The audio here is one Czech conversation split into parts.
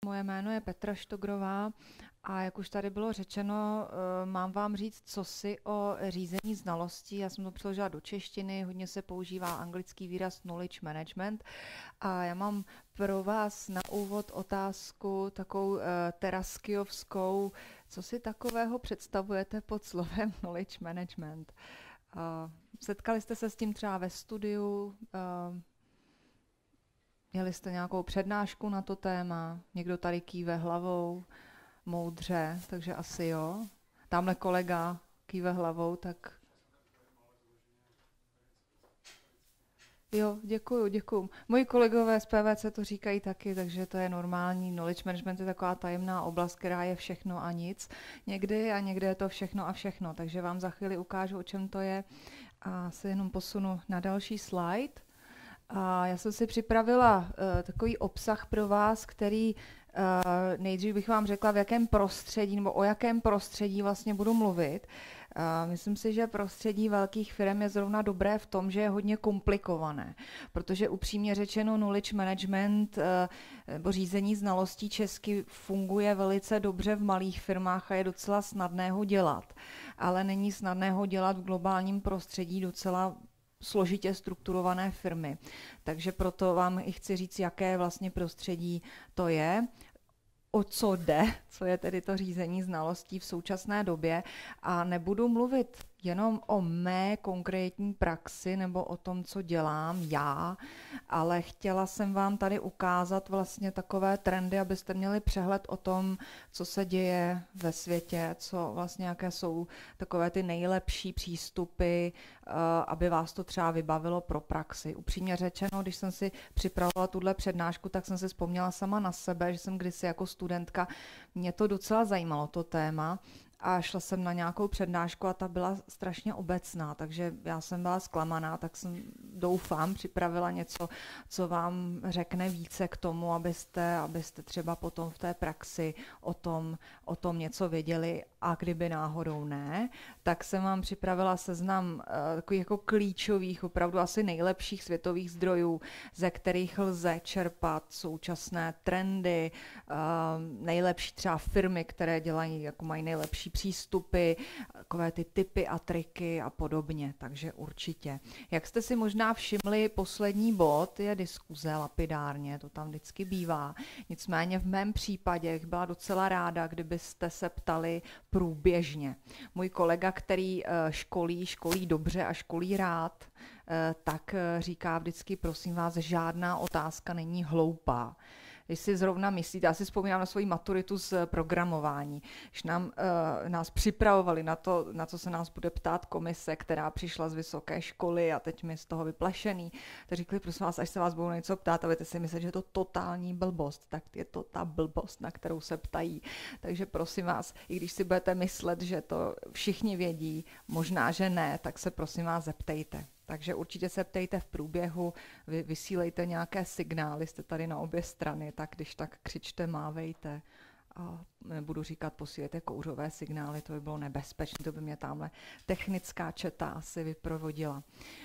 moje jméno je Petra Štogrová a jak už tady bylo řečeno, mám vám říct cosi o řízení znalostí. Já jsem to přeložila do češtiny, hodně se používá anglický výraz knowledge management a já mám pro vás na úvod otázku takovou teraskiovskou. Co si takového představujete pod slovem knowledge management? Setkali jste se s tím třeba ve studiu? Měli jste nějakou přednášku na to téma? Někdo tady kýve hlavou moudře, takže asi jo. Tamhle kolega kýve hlavou, tak... Jo, děkuju. Moji kolegové z PVC to říkají taky, takže to je normální. Knowledge management je taková tajemná oblast, která je všechno a nic někdy a někde je to všechno a všechno. Takže vám za chvíli ukážu, o čem to je a se jenom posunu na další slide. A já jsem si připravila takový obsah pro vás, který nejdřív bych vám řekla, v jakém prostředí nebo o jakém prostředí vlastně budu mluvit. Myslím si, že prostředí velkých firm je zrovna dobré v tom, že je hodně komplikované, protože upřímně řečeno knowledge management nebo řízení znalostí česky funguje velice dobře v malých firmách a je docela snadné ho dělat, ale není snadné ho dělat v globálním prostředí docela složitě strukturované firmy. Takže proto vám i chci říct, jaké vlastně prostředí to je, o co jde, co je tedy to řízení znalostí v současné době a nebudu mluvit jenom o mé konkrétní praxi nebo o tom, co dělám já, ale chtěla jsem vám tady ukázat vlastně takové trendy, abyste měli přehled o tom, co se děje ve světě, co vlastně jaké jsou takové ty nejlepší přístupy, aby vás to třeba vybavilo pro praxi. Upřímně řečeno, když jsem si připravovala tuhle přednášku, tak jsem si vzpomněla sama na sebe, že jsem kdysi jako studentka, mě to docela zajímalo, to téma, a šla jsem na nějakou přednášku a ta byla strašně obecná, takže já jsem byla zklamaná, tak jsem, doufám, připravila něco, co vám řekne více k tomu, abyste třeba potom v té praxi o tom něco věděli a kdyby náhodou ne, tak jsem vám připravila seznam takových jako klíčových, opravdu asi nejlepších světových zdrojů, ze kterých lze čerpat současné trendy, nejlepší třeba firmy, které dělají, jako mají nejlepší přístupy, takové ty tipy a triky a podobně, takže určitě. Jak jste si možná všimli, poslední bod je diskuze lapidárně, to tam vždycky bývá. Nicméně v mém případě byla docela ráda, kdybyste se ptali průběžně. Můj kolega, který školí dobře a školí rád, tak říká vždycky, prosím vás, žádná otázka není hloupá. Když si zrovna myslíte, já si vzpomínám na svoji maturitu z programování, když nás připravovali na co se nás bude ptát komise, která přišla z vysoké školy a teď my z toho vyplašený, tak řekli, prosím vás, až se vás budou něco ptát a budete si myslet, že je to totální blbost, tak je to ta blbost, na kterou se ptají. Takže prosím vás, i když si budete myslet, že to všichni vědí, možná, že ne, tak se prosím vás zeptejte. Takže určitě se ptejte v průběhu, vysílejte nějaké signály, jste tady na obě strany, tak když tak křičte, mávejte. A nebudu říkat, posílejte kouřové signály, to by bylo nebezpečné, to by mě tamhle technická četa asi vyprovodila.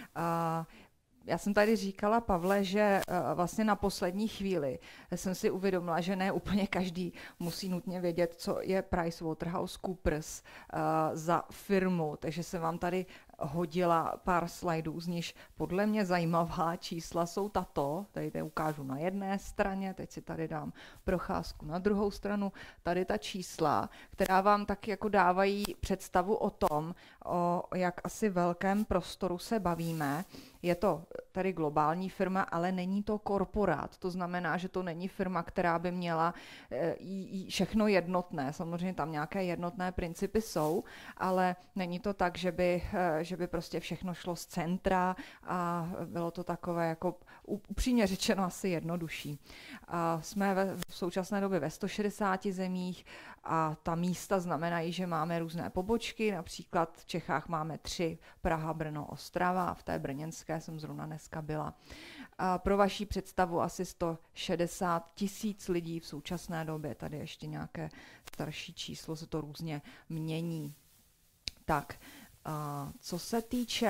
Já jsem tady říkala, Pavle, že vlastně na poslední chvíli jsem si uvědomila, že ne úplně každý musí nutně vědět, co je PricewaterhouseCoopers za firmu, takže jsem vám tady hodila pár slajdů, z níž podle mě zajímavá čísla jsou tato, tady ukážu na jedné straně, teď si tady dám procházku na druhou stranu, tady ta čísla, která vám tak jako dávají představu o tom, o jak asi velkém prostoru se bavíme. Je to tady globální firma, ale není to korporát. To znamená, že to není firma, která by měla všechno jednotné. Samozřejmě tam nějaké jednotné principy jsou, ale není to tak, že by prostě všechno šlo z centra a bylo to takové jako upřímně řečeno asi jednodušší. Jsme v současné době ve 160 zemích a ta místa znamenají, že máme různé pobočky, například v Čechách máme 3, Praha, Brno, Ostrava, v té brněnské jsem zrovna dneska byla. A pro vaši představu asi 160 000 lidí v současné době, tady ještě nějaké starší číslo, se to různě mění. Tak, co se týče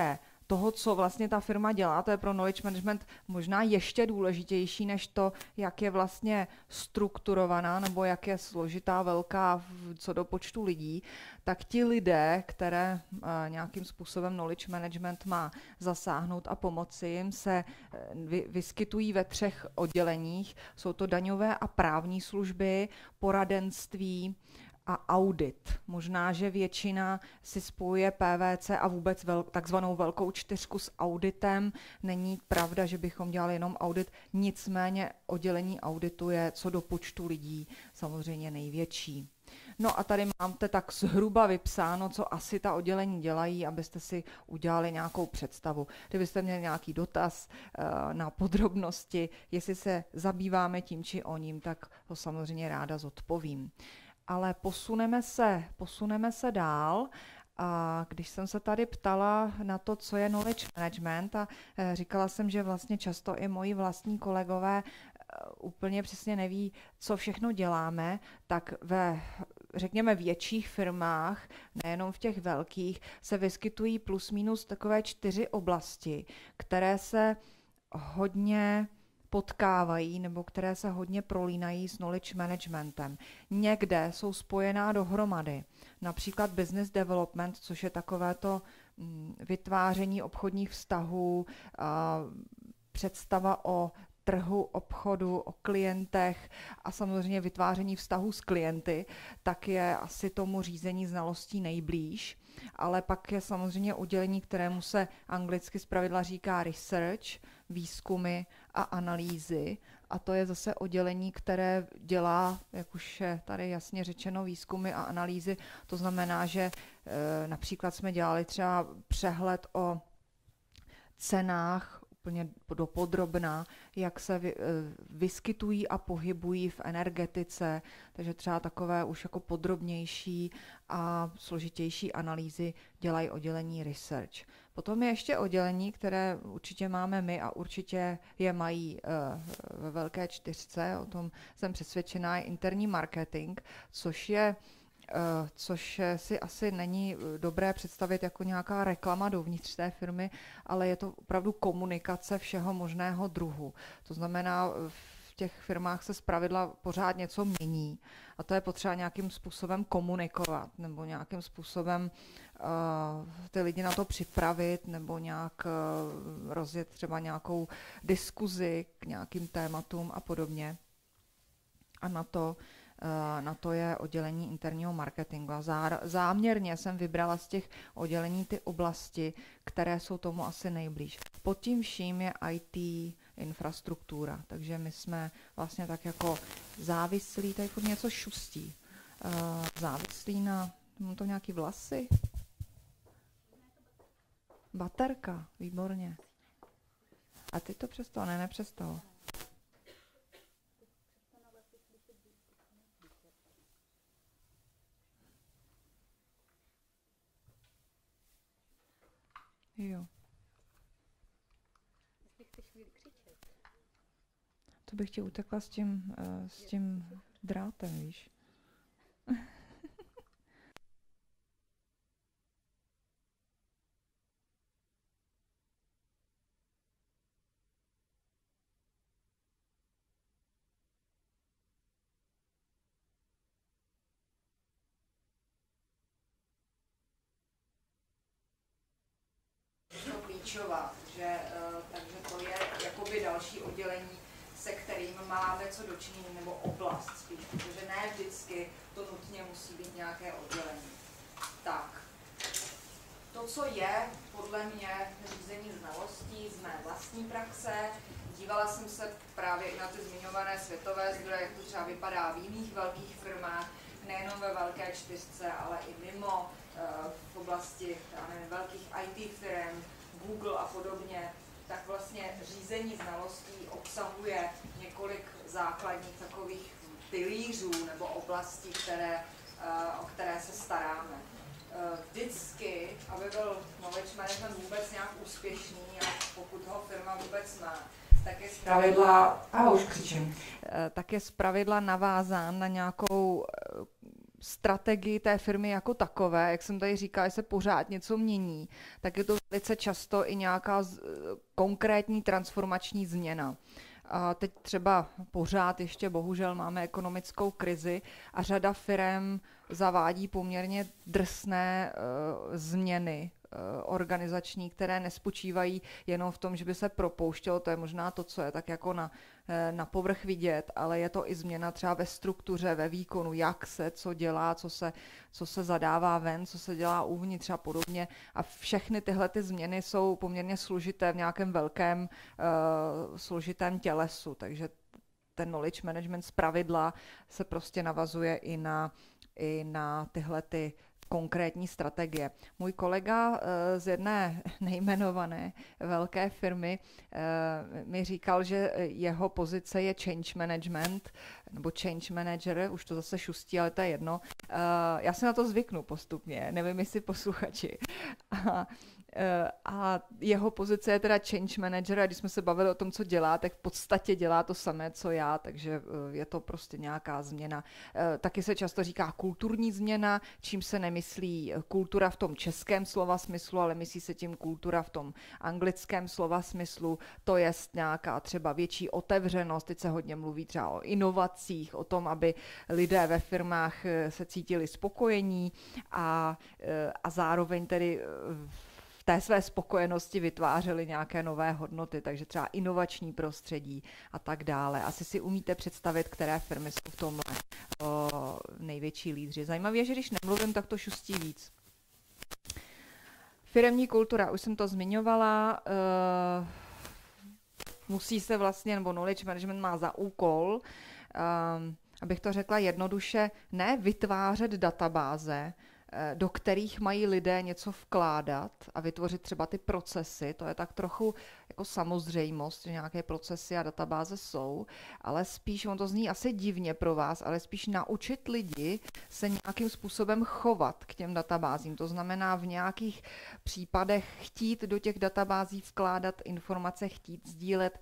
toho, co vlastně ta firma dělá, to je pro knowledge management možná ještě důležitější než to, jak je vlastně strukturovaná nebo jak je složitá, velká co do počtu lidí, tak ti lidé, které nějakým způsobem knowledge management má zasáhnout a pomoci jim, se vyskytují ve 3 odděleních. Jsou to daňové a právní služby, poradenství a audit. Možná, že většina si spojuje PVC a vůbec takzvanou velkou 4 s auditem. Není pravda, že bychom dělali jenom audit, nicméně oddělení auditu je co do počtu lidí samozřejmě největší. No a tady máte tak zhruba vypsáno, co asi ta oddělení dělají, abyste si udělali nějakou představu. Kdybyste měli nějaký dotaz na podrobnosti, jestli se zabýváme tím či oním, tak to samozřejmě ráda zodpovím. Ale posuneme se dál. A když jsem se tady ptala na to, co je knowledge management, a říkala jsem, že vlastně často i moji vlastní kolegové úplně přesně neví, co všechno děláme, tak řekněme, větších firmách, nejenom v těch velkých, se vyskytují plus minus takové 4 oblasti, které se hodně potkávají nebo které se hodně prolínají s knowledge managementem. Někde jsou spojená dohromady. Například business development, což je takovéto vytváření obchodních vztahů, představa o trhu, obchodu, o klientech a samozřejmě vytváření vztahů s klienty, tak je asi tomu řízení znalostí nejblíž. Ale pak je samozřejmě oddělení, kterému se anglicky zpravidla říká research, výzkumy a analýzy. A to je zase oddělení, které dělá, jak už je tady jasně řečeno, výzkumy a analýzy. To znamená, že například jsme dělali třeba přehled o cenách úplně dopodrobna, jak se vyskytují a pohybují v energetice, takže třeba takové už jako podrobnější a složitější analýzy dělají oddělení research. Potom je ještě oddělení, které určitě máme my a určitě je mají ve velké 4, o tom jsem přesvědčená, je interní marketing, což si asi není dobré představit jako nějaká reklama dovnitř té firmy, ale je to opravdu komunikace všeho možného druhu. To znamená, v těch firmách se zpravidla pořád něco mění a to je potřeba nějakým způsobem komunikovat nebo nějakým způsobem ty lidi na to připravit nebo nějak rozjet třeba nějakou diskuzi k nějakým tématům a podobně. A na to je oddělení interního marketingu. A záměrně jsem vybrala z těch oddělení ty oblasti, které jsou tomu asi nejblíž. Pod tím vším je IT infrastruktura, takže my jsme vlastně tak jako závislí, tady furt něco šustí, závislí na, mám to nějaký vlasy? Baterka, výborně. A ty to přestalo? Ne, nepřestalo. Jo. To bych ti utekla s tím drátem, víš. Klíčová, takže to je jakoby další oddělení, se kterým máme co dočinění, nebo oblast spíš, protože ne vždycky to nutně musí být nějaké oddělení. Tak, to, co je podle mě řízení znalostí z mé vlastní praxe, dívala jsem se právě i na ty zmiňované světové zdroje, jak to třeba vypadá v jiných velkých firmách, nejenom ve velké 4, ale i mimo, v oblasti velkých IT firm, Google a podobně, tak vlastně řízení znalostí obsahuje několik základních takových pilířů nebo oblastí, o které se staráme. Vždycky, aby byl knowledge management vůbec nějak úspěšný, a pokud ho firma vůbec má, tak je zpravidla navázán na nějakou strategii té firmy jako takové, jak jsem tady říkala, že se pořád něco mění, tak je to velice často i nějaká konkrétní transformační změna. A teď třeba pořád ještě bohužel máme ekonomickou krizi a řada firem zavádí poměrně drsné změny organizační, které nespočívají jenom v tom, že by se propouštělo, to je možná to, co je tak jako na povrch vidět, ale je to i změna třeba ve struktuře, ve výkonu, jak se co dělá, co se zadává ven, co se dělá uvnitř a podobně. A všechny tyhle ty změny jsou poměrně složité v nějakém velkém složitém tělesu, takže ten knowledge management zpravidla se prostě navazuje i na tyhle ty konkrétní strategie. Můj kolega z jedné nejmenované velké firmy mi říkal, že jeho pozice je change management nebo change manager, už to zase šustí, ale to je jedno. Já se na to zvyknu postupně, nevím, jestli posluchači. A jeho pozice je teda change manager a když jsme se bavili o tom, co dělá, tak v podstatě dělá to samé, co já, takže je to prostě nějaká změna. Taky se často říká kulturní změna, čím se nemyslí kultura v tom českém slova smyslu, ale myslí se tím kultura v tom anglickém slova smyslu, to je nějaká třeba větší otevřenost, teď se hodně mluví třeba o inovacích, o tom, aby lidé ve firmách se cítili spokojení a zároveň tedy v té své spokojenosti vytvářely nějaké nové hodnoty, takže třeba inovační prostředí a tak dále. Asi si umíte představit, které firmy jsou v tomhle největší lídři. Zajímavé je, že když nemluvím, tak to šustí víc. Firemní kultura, už jsem to zmiňovala, musí se vlastně, nebo knowledge management má za úkol, abych to řekla jednoduše, ne vytvářet databáze, do kterých mají lidé něco vkládat a vytvořit třeba ty procesy. To je tak trochu jako samozřejmost, že nějaké procesy a databáze jsou, ale spíš, on to zní asi divně pro vás, ale spíš naučit lidi se nějakým způsobem chovat k těm databázím. To znamená v nějakých případech chtít do těch databází vkládat informace, chtít sdílet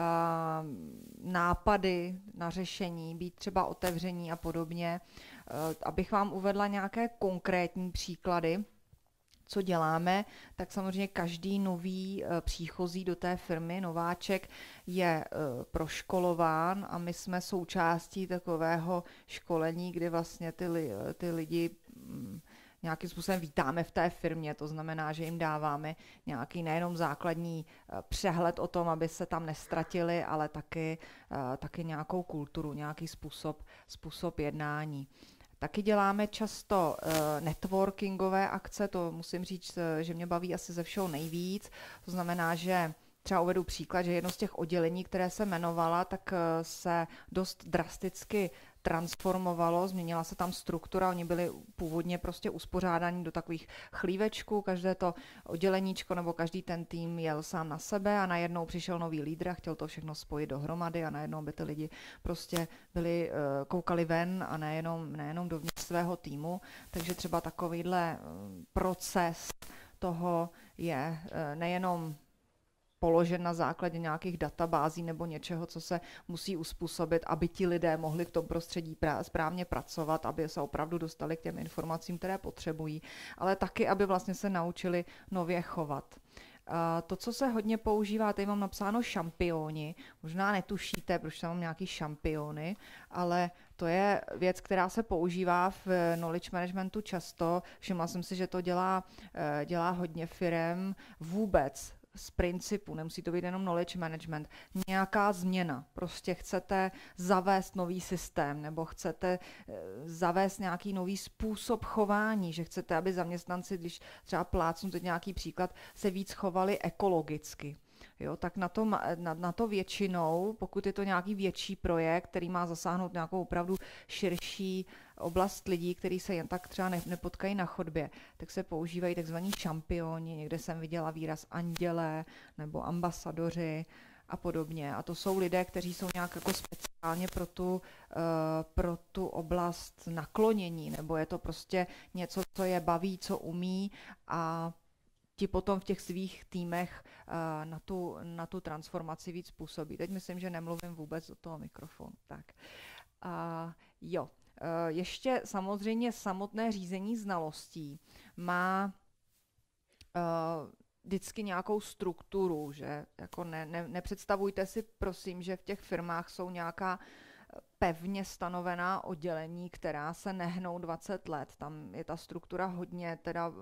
nápady na řešení, být třeba otevření a podobně. Abych vám uvedla nějaké konkrétní příklady, co děláme, tak samozřejmě každý nový příchozí do té firmy, nováček, je proškolován a my jsme součástí takového školení, kdy vlastně ty lidi nějakým způsobem vítáme v té firmě, to znamená, že jim dáváme nějaký nejenom základní přehled o tom, aby se tam nestratili, ale taky nějakou kulturu, nějaký způsob jednání. Taky děláme často networkingové akce, to musím říct, že mě baví asi ze všeho nejvíc. To znamená, že třeba uvedu příklad, že jedno z těch oddělení, které se jmenovala, tak se dost drasticky transformovalo, změnila se tam struktura, oni byli původně prostě uspořádaní do takových chlívečků, každé to odděleníčko nebo každý ten tým jel sám na sebe a najednou přišel nový lídr a chtěl to všechno spojit dohromady a najednou by ty lidi prostě koukali ven a nejenom dovnitř svého týmu, takže třeba takovýhle proces toho je nejenom položen na základě nějakých databází nebo něčeho, co se musí uspůsobit, aby ti lidé mohli v tom prostředí správně pracovat, aby se opravdu dostali k těm informacím, které potřebují, ale taky, aby vlastně se naučili nově chovat. To, co se hodně používá, tady mám napsáno šampioni, možná netušíte, proč tam mám nějaký šampiony, ale to je věc, která se používá v knowledge managementu často. Všimla jsem si, že to dělá hodně firem vůbec z principu, nemusí to být jenom knowledge management, nějaká změna. Prostě chcete zavést nový systém nebo chcete zavést nějaký nový způsob chování, že chcete, aby zaměstnanci, když třeba plácnu teď nějaký příklad, se víc chovali ekologicky. Jo, tak na to většinou, pokud je to nějaký větší projekt, který má zasáhnout nějakou opravdu širší oblast lidí, kteří se jen tak třeba nepotkají na chodbě, tak se používají takzvaní šampioni, někde jsem viděla výraz andělé nebo ambasadoři a podobně. A to jsou lidé, kteří jsou nějak jako speciálně pro tu oblast naklonění, nebo je to prostě něco, co je baví, co umí a ti potom v těch svých týmech na tu transformaci víc působí. Teď myslím, že nemluvím vůbec do toho mikrofonu. Tak. Jo. Ještě samozřejmě samotné řízení znalostí má vždycky nějakou strukturu, že jako nepředstavujte si prosím, že v těch firmách jsou nějaká pevně stanovená oddělení, která se nehnou 20 let. Tam je ta struktura hodně teda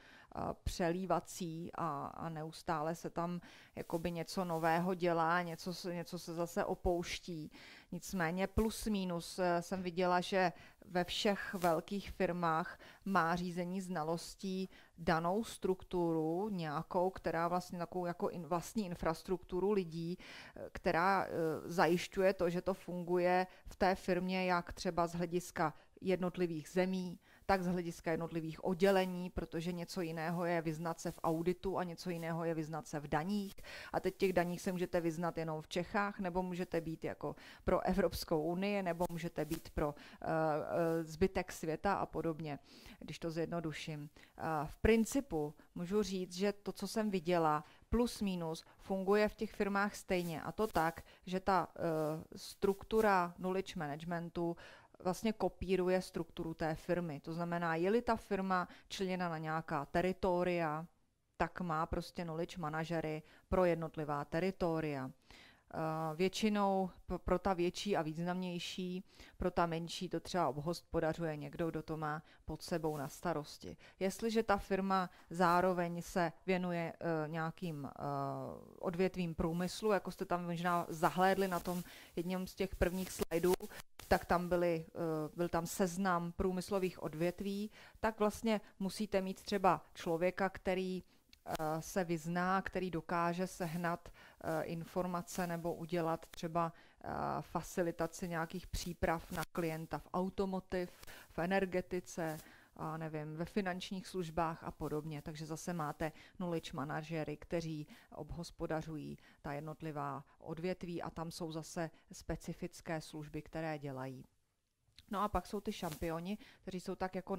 přelívací a neustále se tam jakoby něco nového dělá, něco se zase opouští. Nicméně plus minus jsem viděla, že ve všech velkých firmách má řízení znalostí danou strukturu nějakou, která vlastně takovou jako vlastní infrastrukturu lidí, která zajišťuje to, že to funguje v té firmě jak třeba z hlediska jednotlivých zemí, tak z hlediska jednotlivých oddělení, protože něco jiného je vyznat se v auditu a něco jiného je vyznat se v daních. A teď těch daních se můžete vyznat jenom v Čechách, nebo můžete být jako pro Evropskou unii, nebo můžete být pro zbytek světa a podobně, když to zjednoduším. V principu můžu říct, že to, co jsem viděla, plus minus, funguje v těch firmách stejně. A to tak, že ta struktura knowledge managementu vlastně kopíruje strukturu té firmy. To znamená, je-li ta firma členěna na nějaká teritoria, tak má prostě knowledge manažery pro jednotlivá teritoria. Většinou pro ta větší a významnější, pro ta menší to třeba obhospodařuje někdo, kdo to má pod sebou na starosti. Jestliže ta firma zároveň se věnuje nějakým odvětvím průmyslu, jako jste tam možná zahlédli na tom jedním z těch prvních slajdů, tak tam byl tam seznam průmyslových odvětví, tak vlastně musíte mít třeba člověka, který se vyzná, který dokáže sehnat informace nebo udělat třeba facilitaci nějakých příprav na klienta v automotiv, v energetice, a nevím, ve finančních službách a podobně. Takže zase máte knowledge manažery, kteří obhospodařují ta jednotlivá odvětví a tam jsou zase specifické služby, které dělají. No a pak jsou ty šampioni, kteří jsou tak jako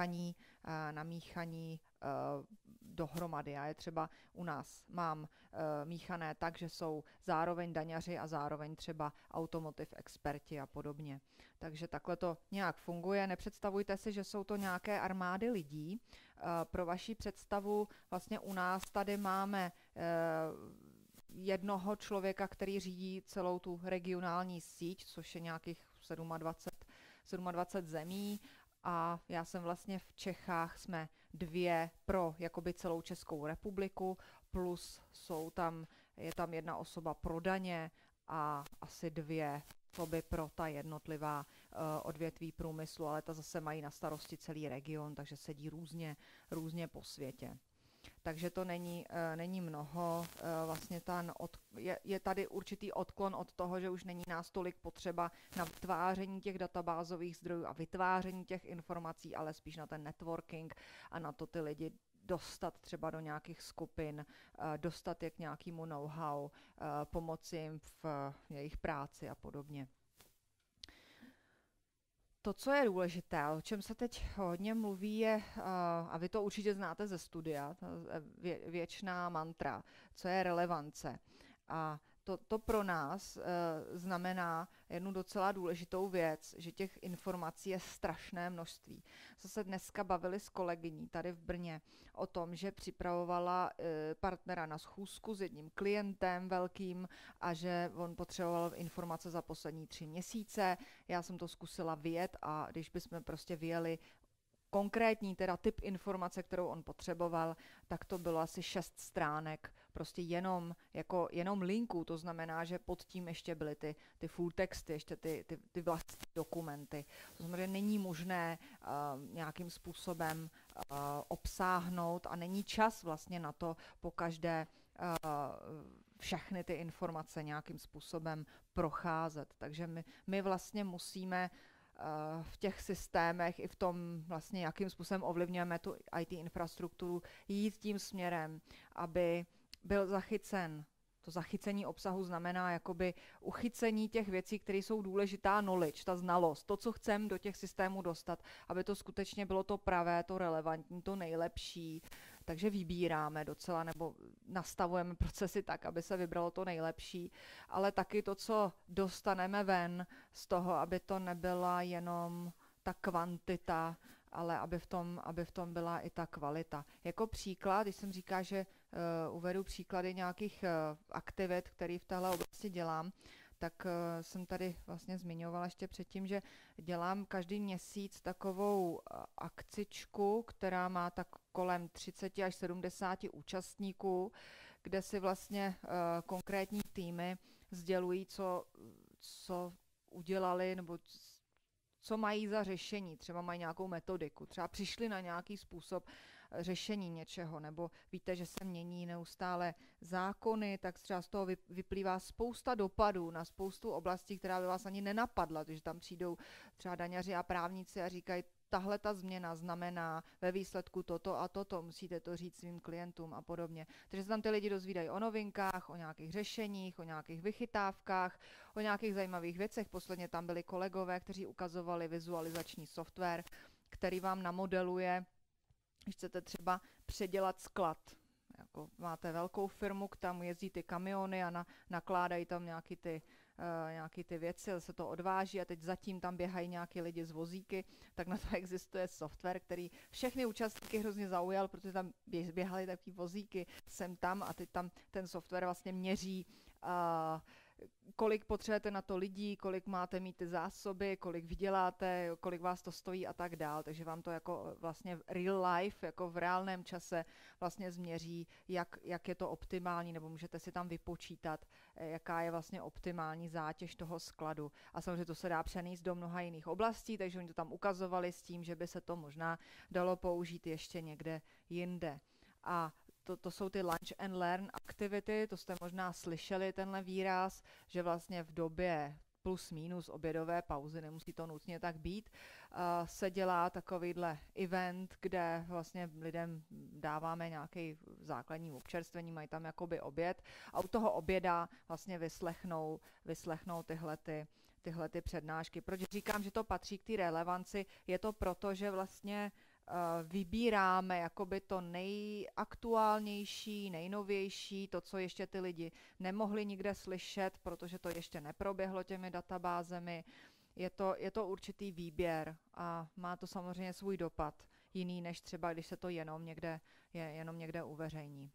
namíchaní dohromady. Já je třeba u nás mám míchané tak, že jsou zároveň daňaři a zároveň třeba automotive experti a podobně. Takže takhle to nějak funguje. Nepředstavujte si, že jsou to nějaké armády lidí. Pro vaši představu vlastně u nás tady máme jednoho člověka, který řídí celou tu regionální síť, což je nějakých 27 zemí, a já jsem vlastně v Čechách, jsme 2 pro jakoby celou Českou republiku, plus je tam 1 osoba pro daně a asi 2 osoby pro ta jednotlivá odvětví průmyslu, ale ta zase mají na starosti celý region, takže sedí různě po světě. Takže to není mnoho, vlastně je tady určitý odklon od toho, že už není nás tolik potřeba na vytváření těch databázových zdrojů a vytváření těch informací, ale spíš na ten networking a na to ty lidi dostat třeba do nějakých skupin, dostat je k nějakému know-how, pomoci jim v jejich práci a podobně. To, co je důležité, o čem se teď hodně mluví, je, a vy to určitě znáte ze studia, věčná mantra, co je relevance. A to pro nás znamená jednu docela důležitou věc, že těch informací je strašné množství. Co se dneska bavili s kolegyní tady v Brně o tom, že připravovala partnera na schůzku s jedním klientem velkým a že on potřeboval informace za poslední 3 měsíce. Já jsem to zkusila vyjet a když bychom prostě vyjeli konkrétní teda typ informace, kterou on potřeboval, tak to bylo asi 6 stránek, prostě jenom linků, to znamená, že pod tím ještě byly ty full texty, ještě ty vlastní dokumenty. To znamená, že není možné nějakým způsobem obsáhnout a není čas vlastně na to pokaždé všechny ty informace nějakým způsobem procházet. Takže my vlastně musíme v těch systémech i v tom vlastně, jakým způsobem ovlivňujeme tu IT infrastrukturu, jít tím směrem, aby byl zachycen. To zachycení obsahu znamená jakoby uchycení těch věcí, které jsou důležitá knowledge, ta znalost, to, co chceme do těch systémů dostat, aby to skutečně bylo to pravé, to relevantní, to nejlepší. Takže vybíráme docela, nebo nastavujeme procesy tak, aby se vybralo to nejlepší, ale taky to, co dostaneme ven z toho, aby to nebyla jenom ta kvantita, ale aby v tom byla i ta kvalita. Jako příklad, když jsem říká, že uvedu příklady nějakých aktivit, které v téhle oblasti dělám, tak jsem tady vlastně zmiňovala ještě předtím, že dělám každý měsíc takovou akcičku, která má tak kolem 30 až 70 účastníků, kde si vlastně konkrétní týmy sdělují, co udělali nebo co mají za řešení, třeba mají nějakou metodiku, třeba přišli na nějaký způsob řešení něčeho, nebo víte, že se mění neustále zákony, tak třeba z toho vyplývá spousta dopadů na spoustu oblastí, která by vás ani nenapadla, takže tam přijdou třeba daňaři a právníci a říkají, tahle ta změna znamená ve výsledku toto a toto, musíte to říct svým klientům a podobně. Takže se tam ty lidi dozvídají o novinkách, o nějakých řešeních, o nějakých vychytávkách, o nějakých zajímavých věcech. Posledně tam byli kolegové, kteří ukazovali vizualizační software, který vám namodeluje, když chcete třeba předělat sklad. Jako máte velkou firmu, k tam jezdí ty kamiony a nakládají tam nějaký ty věci, se to odváží a teď zatím tam běhají nějaký lidi z vozíky, tak na to existuje software, který všechny účastníky hrozně zaujal, protože tam běhaly takový vozíky sem tam a teď tam ten software vlastně měří, kolik potřebujete na to lidí, kolik máte mít ty zásoby, kolik vyděláte, kolik vás to stojí a tak dál. Takže vám to jako vlastně real life, jako v reálném čase vlastně změří, jak je to optimální, nebo můžete si tam vypočítat, jaká je vlastně optimální zátěž toho skladu. A samozřejmě to se dá přenést do mnoha jiných oblastí, takže oni to tam ukazovali s tím, že by se to možná dalo použít ještě někde jinde. A to jsou ty lunch and learn aktivity, to jste možná slyšeli tenhle výraz, že vlastně v době plus minus obědové pauzy, nemusí to nutně tak být, se dělá takovýhle event, kde vlastně lidem dáváme nějaký základní občerstvení, mají tam jakoby oběd a u toho oběda vlastně vyslechnou tyhle přednášky. Proč říkám, že to patří k té relevanci? Je to proto, že vlastně vybíráme jakoby to nejaktuálnější, nejnovější, to, co ještě ty lidi nemohli nikde slyšet, protože to ještě neproběhlo těmi databázemi. Je to určitý výběr a má to samozřejmě svůj dopad, jiný než třeba, když se to jenom někde uveřejní.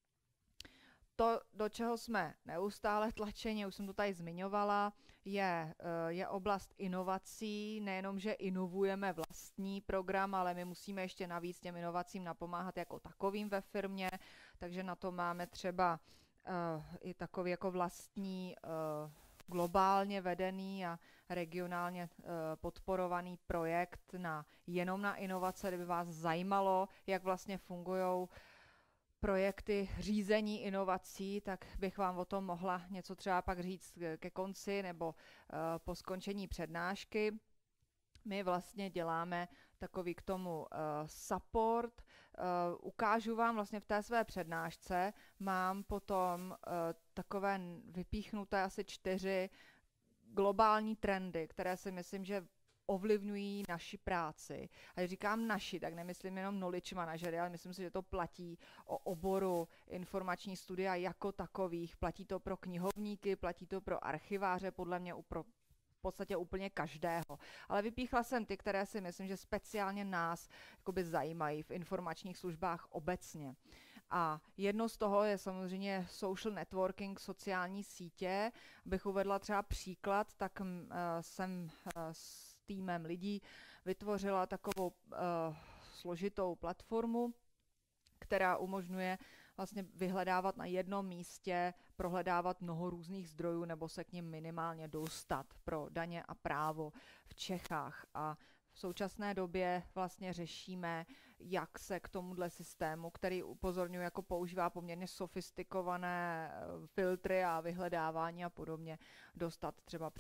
To, do čeho jsme neustále tlačeni, už jsem to tady zmiňovala, je oblast inovací. Nejenom, že inovujeme vlastní program, ale my musíme ještě navíc těm inovacím napomáhat jako takovým ve firmě, takže na to máme třeba i takový jako vlastní globálně vedený a regionálně podporovaný projekt jenom na inovace, kdyby vás zajímalo, jak vlastně fungují projekty řízení inovací, tak bych vám o tom mohla něco třeba pak říct ke konci nebo po skončení přednášky. My vlastně děláme takový k tomu support. Ukážu vám vlastně v té své přednášce, mám potom takové vypíchnuté asi 4 globální trendy, které si myslím, že ovlivňují naši práci. A když říkám naši, tak nemyslím jenom knowledge manažery, ale myslím si, že to platí o oboru informační studia jako takových. Platí to pro knihovníky, platí to pro archiváře, podle mě pro v podstatě úplně každého. Ale vypíchla jsem ty, které si myslím, že speciálně nás jakoby zajímají v informačních službách obecně. A jedno z toho je samozřejmě social networking, sociální sítě. Abych uvedla třeba příklad, tak jsem s týmem lidí vytvořila takovou složitou platformu, která umožňuje vlastně vyhledávat na jednom místě, prohledávat mnoho různých zdrojů nebo se k nim minimálně dostat pro daně a právo v Čechách. A v současné době vlastně řešíme, jak se k tomuhle systému, který upozorňuje, jako používá poměrně sofistikované filtry a vyhledávání a podobně, dostat třeba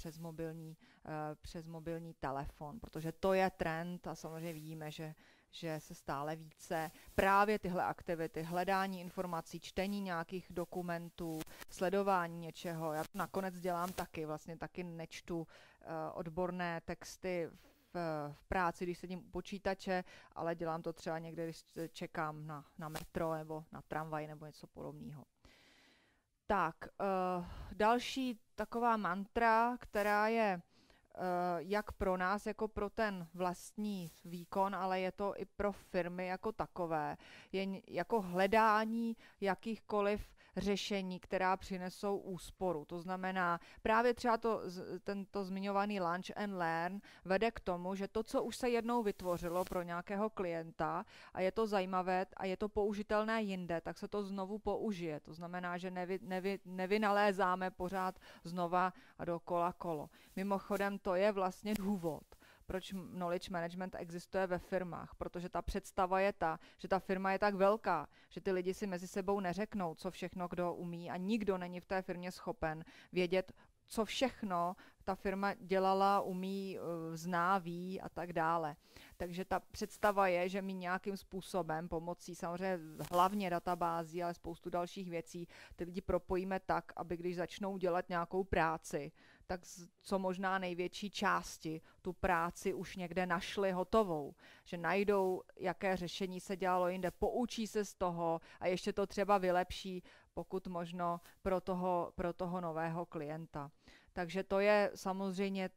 přes mobilní telefon, protože to je trend a samozřejmě vidíme, že se stále více právě tyhle aktivity, hledání informací, čtení nějakých dokumentů, sledování něčeho. Já to nakonec dělám taky, vlastně taky nečtu odborné texty v práci, když sedím u počítače, ale dělám to třeba někde, když čekám na metro nebo na tramvaj nebo něco podobného. Tak, další taková mantra, která je jak pro nás, jako pro ten vlastní výkon, ale je to i pro firmy jako takové. Je jako hledání jakýchkoliv řešení, která přinesou úsporu. To znamená, právě třeba tento zmiňovaný Lunch and Learn vede k tomu, že to, co už se jednou vytvořilo pro nějakého klienta a je to zajímavé a je to použitelné jinde, tak se to znovu použije. To znamená, že nevynalézáme pořád znova a dokola kolo. Mimochodem, to je vlastně důvod, proč knowledge management existuje ve firmách, protože ta představa je ta, že ta firma je tak velká, že ty lidi si mezi sebou neřeknou, co všechno kdo umí a nikdo není v té firmě schopen vědět, co všechno ta firma dělala, umí, zná, ví a tak dále. Takže ta představa je, že my nějakým způsobem, pomocí samozřejmě hlavně databází, ale spoustu dalších věcí, ty lidi propojíme tak, aby když začnou dělat nějakou práci, tak co možná největší části tu práci už někde našli hotovou. Že najdou, jaké řešení se dělalo jinde, poučí se z toho a ještě to třeba vylepší, pokud možno pro toho nového klienta. Takže to je samozřejmě,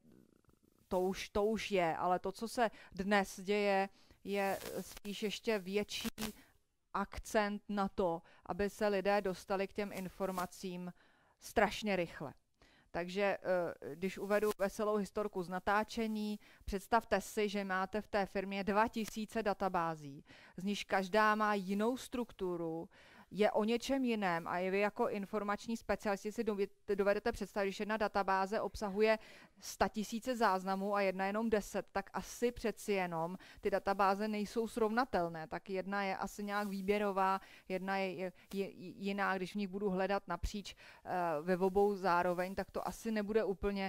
to už je, ale to, co se dnes děje, je spíš ještě větší akcent na to, aby se lidé dostali k těm informacím strašně rychle. Takže když uvedu veselou historku z natáčení, představte si, že máte v té firmě 2000 databází, z níž každá má jinou strukturu, je o něčem jiném a vy jako informační specialisti si dovedete představit, když jedna databáze obsahuje 100 000 záznamů a jedna jenom 10, tak asi přeci jenom ty databáze nejsou srovnatelné. Tak jedna je asi nějak výběrová, jedna je jiná. Když v nich budu hledat napříč ve obou zároveň, tak to asi nebude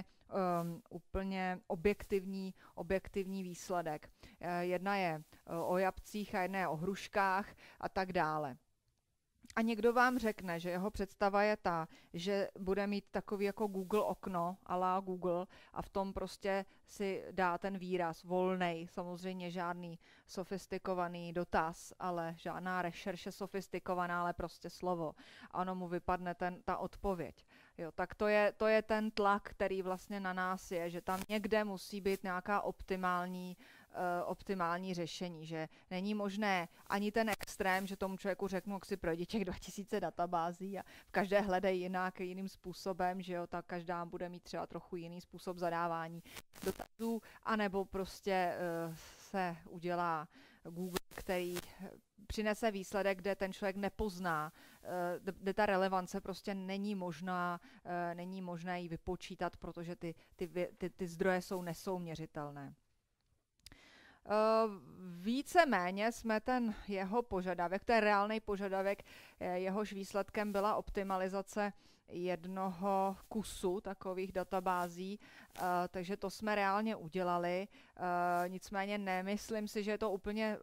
úplně objektivní výsledek. Jedna je o jablcích a jedna je o hruškách a tak dále. A někdo vám řekne, že jeho představa je ta, že bude mít takový jako Google okno, a la Google, a v tom prostě si dá ten výraz volnej, samozřejmě žádný sofistikovaný dotaz, ale žádná rešerše sofistikovaná, ale prostě slovo. A ono mu vypadne ta odpověď. Jo, tak to je ten tlak, který vlastně na nás je, že tam někde musí být nějaká optimální řešení, že není možné ani ten extrém, že tomu člověku řeknu, jak si projdi těch 2000 databází a v každé hledej jiným způsobem, že jo, tak každá bude mít třeba trochu jiný způsob zadávání dotazů, anebo prostě se udělá Google, který přinese výsledek, kde ten člověk nepozná, kde ta relevance prostě není možné ji vypočítat, protože ty zdroje jsou nesouměřitelné. Víceméně jsme ten jeho požadavek, to je reálný požadavek, jehož výsledkem byla optimalizace jednoho kusu takových databází, takže to jsme reálně udělali, nicméně nemyslím si, že je to úplně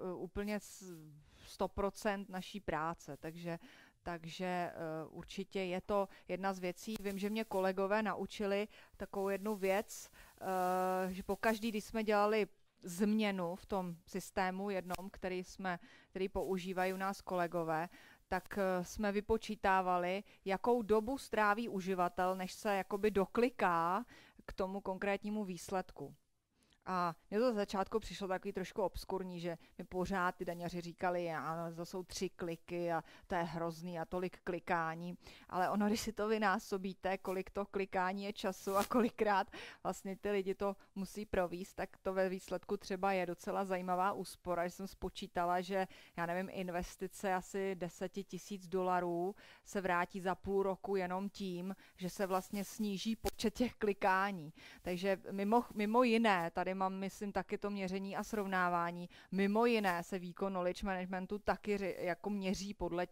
100% naší práce, takže určitě je to jedna z věcí. Vím, že mě kolegové naučili takovou jednu věc, že pokaždý, když jsme dělali změnu v tom systému jednom, který používají u nás kolegové, tak jsme vypočítávali, jakou dobu stráví uživatel, než se jakoby dokliká k tomu konkrétnímu výsledku. A mně to za začátku přišlo takový trošku obskurní, že mi pořád ty daňaři říkali, ano, to jsou 3 kliky a to je hrozný a tolik klikání, ale ono, když si to vynásobíte, kolik to klikání je času a kolikrát vlastně ty lidi to musí provést, tak to ve výsledku třeba je docela zajímavá úspora, že jsem spočítala, že já nevím, investice asi $10,000 se vrátí za půl roku jenom tím, že se vlastně sníží počet těch klikání. Takže mimo jiné, tady mám, myslím, taky to měření a srovnávání. Mimo jiné se výkon knowledge managementu taky jako měří podle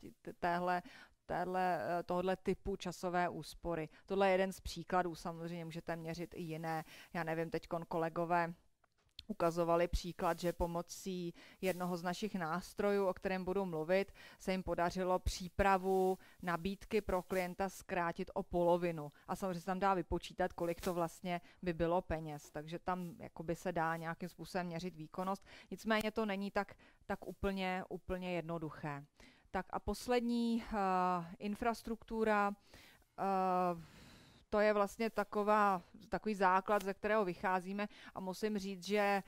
tohle typu časové úspory. Tohle je jeden z příkladů, samozřejmě můžete měřit i jiné. Já nevím, teď kolegové ukazovali příklad, že pomocí jednoho z našich nástrojů, o kterém budu mluvit, se jim podařilo přípravu nabídky pro klienta zkrátit o polovinu. A samozřejmě se tam dá vypočítat, kolik to vlastně by bylo peněz. Takže tam jakoby se dá nějakým způsobem měřit výkonnost. Nicméně to není tak úplně jednoduché. Tak a poslední infrastruktura. to je vlastně takový základ, ze kterého vycházíme a musím říct, že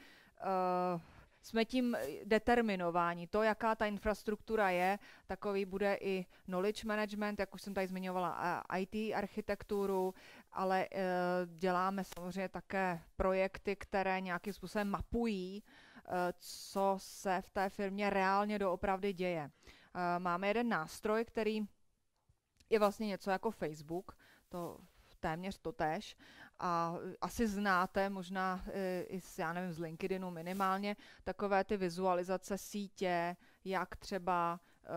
jsme tím determinováni. To, jaká ta infrastruktura je, takový bude i knowledge management, jak už jsem tady zmiňovala, IT architekturu, ale děláme samozřejmě také projekty, které nějakým způsobem mapují, co se v té firmě reálně doopravdy děje. Máme jeden nástroj, který je vlastně něco jako Facebook, to téměř totéž. A asi znáte možná i já nevím, z LinkedInu minimálně takové ty vizualizace sítě, jak třeba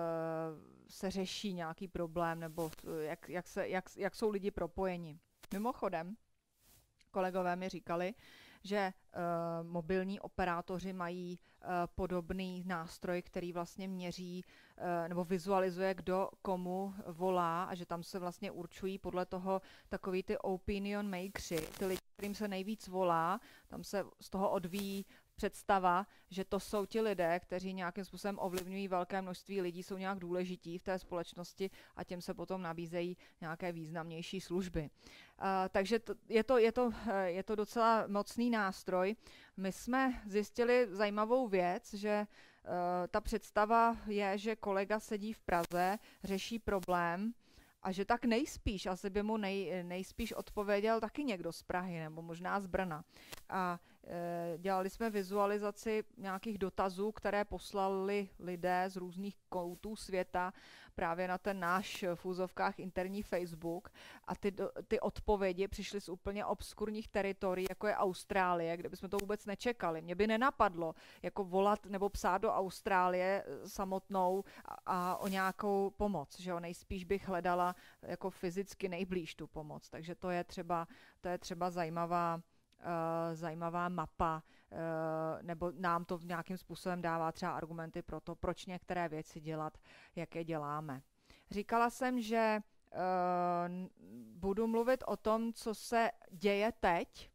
se řeší nějaký problém nebo jak jsou lidi propojeni. Mimochodem, kolegové mi říkali, že mobilní operátoři mají podobný nástroj, který vlastně měří nebo vizualizuje, kdo komu volá a že tam se vlastně určují podle toho takový ty opinion makersi, ty lidi, kterým se nejvíc volá, tam se z toho odvíjí představa, že to jsou ti lidé, kteří nějakým způsobem ovlivňují velké množství lidí, jsou nějak důležití v té společnosti a těm se potom nabízejí nějaké významnější služby. Takže je to docela mocný nástroj. My jsme zjistili zajímavou věc, že ta představa je, že kolega sedí v Praze, řeší problém a že tak nejspíš, asi by mu nejspíš odpověděl taky někdo z Prahy nebo možná z Brna. A dělali jsme vizualizaci nějakých dotazů, které poslali lidé z různých koutů světa právě na ten náš v úzovkách interní Facebook a ty odpovědi přišly z úplně obskurních teritorií, jako je Austrálie, kde bychom to vůbec nečekali. Mě by nenapadlo jako volat nebo psát do Austrálie samotnou a o nějakou pomoc, že jo, nejspíš bych hledala jako fyzicky nejblíž tu pomoc, takže to je třeba zajímavá mapa, nebo nám to nějakým způsobem dává třeba argumenty pro to, proč některé věci dělat, jak je děláme. Říkala jsem, že budu mluvit o tom, co se děje teď.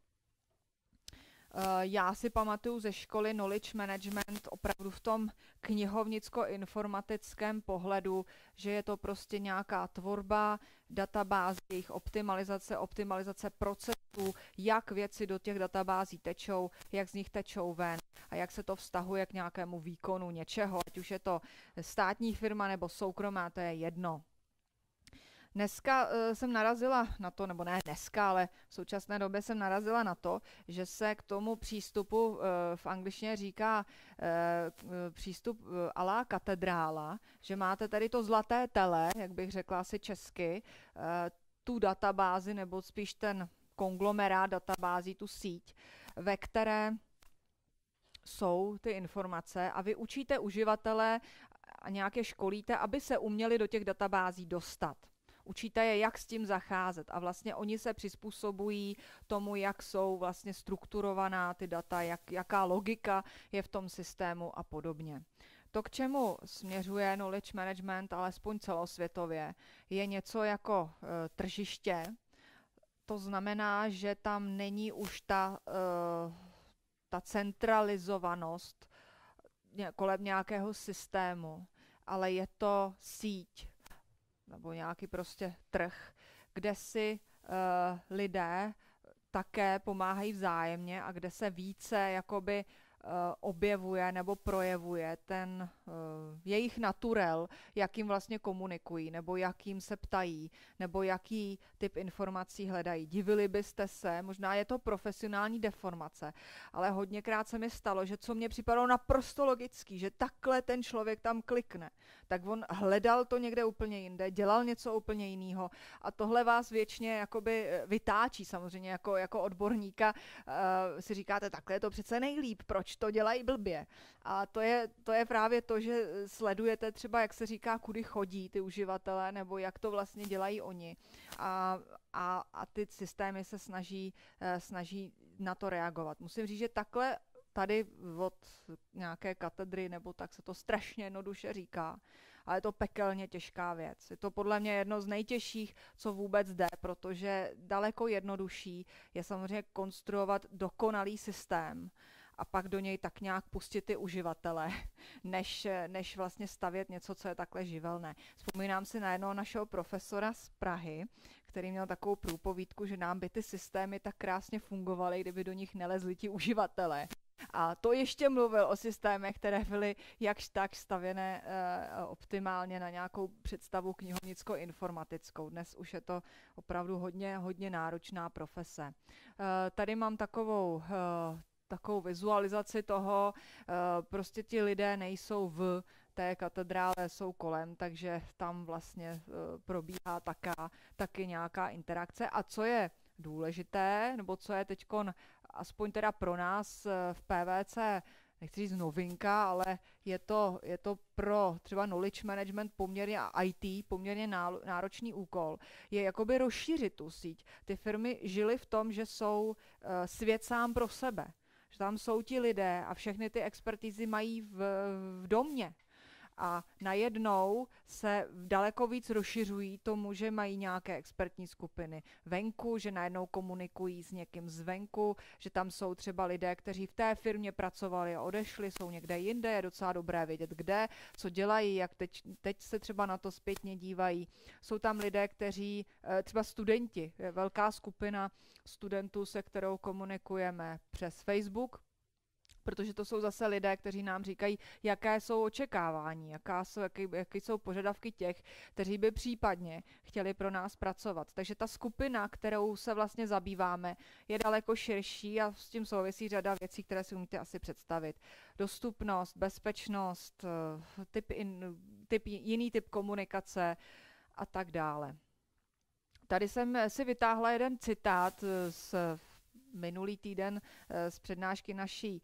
Já si pamatuju ze školy knowledge management opravdu v tom knihovnicko-informatickém pohledu, že je to prostě nějaká tvorba databází, jejich optimalizace procesů, jak věci do těch databází tečou, jak z nich tečou ven a jak se to vztahuje k nějakému výkonu něčeho, ať už je to státní firma nebo soukromá, to je jedno. Dneska jsem narazila na to, nebo ne dneska, ale v současné době jsem narazila na to, že se k tomu přístupu v angličtině říká přístup à la katedrála, že máte tady to zlaté tele, jak bych řekla asi česky, tu databázi, nebo spíš ten konglomerát databází, tu síť, ve které jsou ty informace a vy učíte uživatele a nějaké školíte, aby se uměli do těch databází dostat. Učíte je, jak s tím zacházet a vlastně oni se přizpůsobují tomu, jak jsou vlastně strukturovaná ty data, jaká logika je v tom systému a podobně. To, k čemu směřuje knowledge management, alespoň celosvětově, je něco jako tržiště. To znamená, že tam není už ta centralizovanost kolem nějakého systému, ale je to síť nebo nějaký prostě trh, kde si lidé také pomáhají vzájemně a kde se více jakoby objevuje nebo projevuje ten jejich naturel, jakým vlastně komunikují, nebo jakým se ptají, nebo jaký typ informací hledají. Divili byste se, možná je to profesionální deformace, ale hodněkrát se mi stalo, že co mně připadalo naprosto logický, že takhle ten člověk tam klikne, tak on hledal to někde úplně jinde, dělal něco úplně jiného a tohle vás věčně jakoby vytáčí samozřejmě jako odborníka. Si říkáte, takhle je to přece nejlíp, proč to dělají blbě. A to je právě to, že sledujete třeba, jak se říká, kudy chodí ty uživatelé, nebo jak to vlastně dělají oni. A ty systémy se snaží na to reagovat. Musím říct, že takhle tady od nějaké katedry, nebo tak se to strašně jednoduše říká, ale je to pekelně těžká věc. Je to podle mě jedno z nejtěžších, co vůbec jde, protože daleko jednodušší je samozřejmě konstruovat dokonalý systém a pak do něj tak nějak pustit ty uživatele, než vlastně stavět něco, co je takhle živelné. Vzpomínám si na jednoho našeho profesora z Prahy, který měl takovou průpovídku, že nám by ty systémy tak krásně fungovaly, kdyby do nich nelezli ti uživatelé. A to ještě mluvil o systémech, které byly jakž tak stavěné optimálně na nějakou představu knihovnicko-informatickou. Dnes už je to opravdu hodně náročná profese. Tady mám takovou vizualizaci toho, prostě ti lidé nejsou v té katedrále, jsou kolem, takže tam vlastně probíhá taky nějaká interakce. A co je důležité, nebo co je teďkon aspoň teda pro nás v PVC, nechci říct novinka, ale je to pro třeba knowledge management poměrně a IT poměrně náročný úkol, je jakoby rozšířit tu síť. Ty firmy žily v tom, že jsou svět sám pro sebe, že tam jsou ti lidé a všechny ty expertízy mají v domě. A najednou se daleko víc rozšiřují tomu, že mají nějaké expertní skupiny venku, že najednou komunikují s někým zvenku, že tam jsou třeba lidé, kteří v té firmě pracovali a odešli, jsou někde jinde, je docela dobré vědět kde, co dělají, jak teď se třeba na to zpětně dívají. Jsou tam lidé, kteří, třeba studenti, je velká skupina studentů, se kterou komunikujeme přes Facebook, protože to jsou zase lidé, kteří nám říkají, jaké jsou očekávání, jaké jsou požadavky těch, kteří by případně chtěli pro nás pracovat. Takže ta skupina, kterou se vlastně zabýváme, je daleko širší a s tím souvisí řada věcí, které si umíte asi představit. Dostupnost, bezpečnost, jiný typ komunikace a tak dále. Tady jsem si vytáhla jeden citát z minulý týden z přednášky naší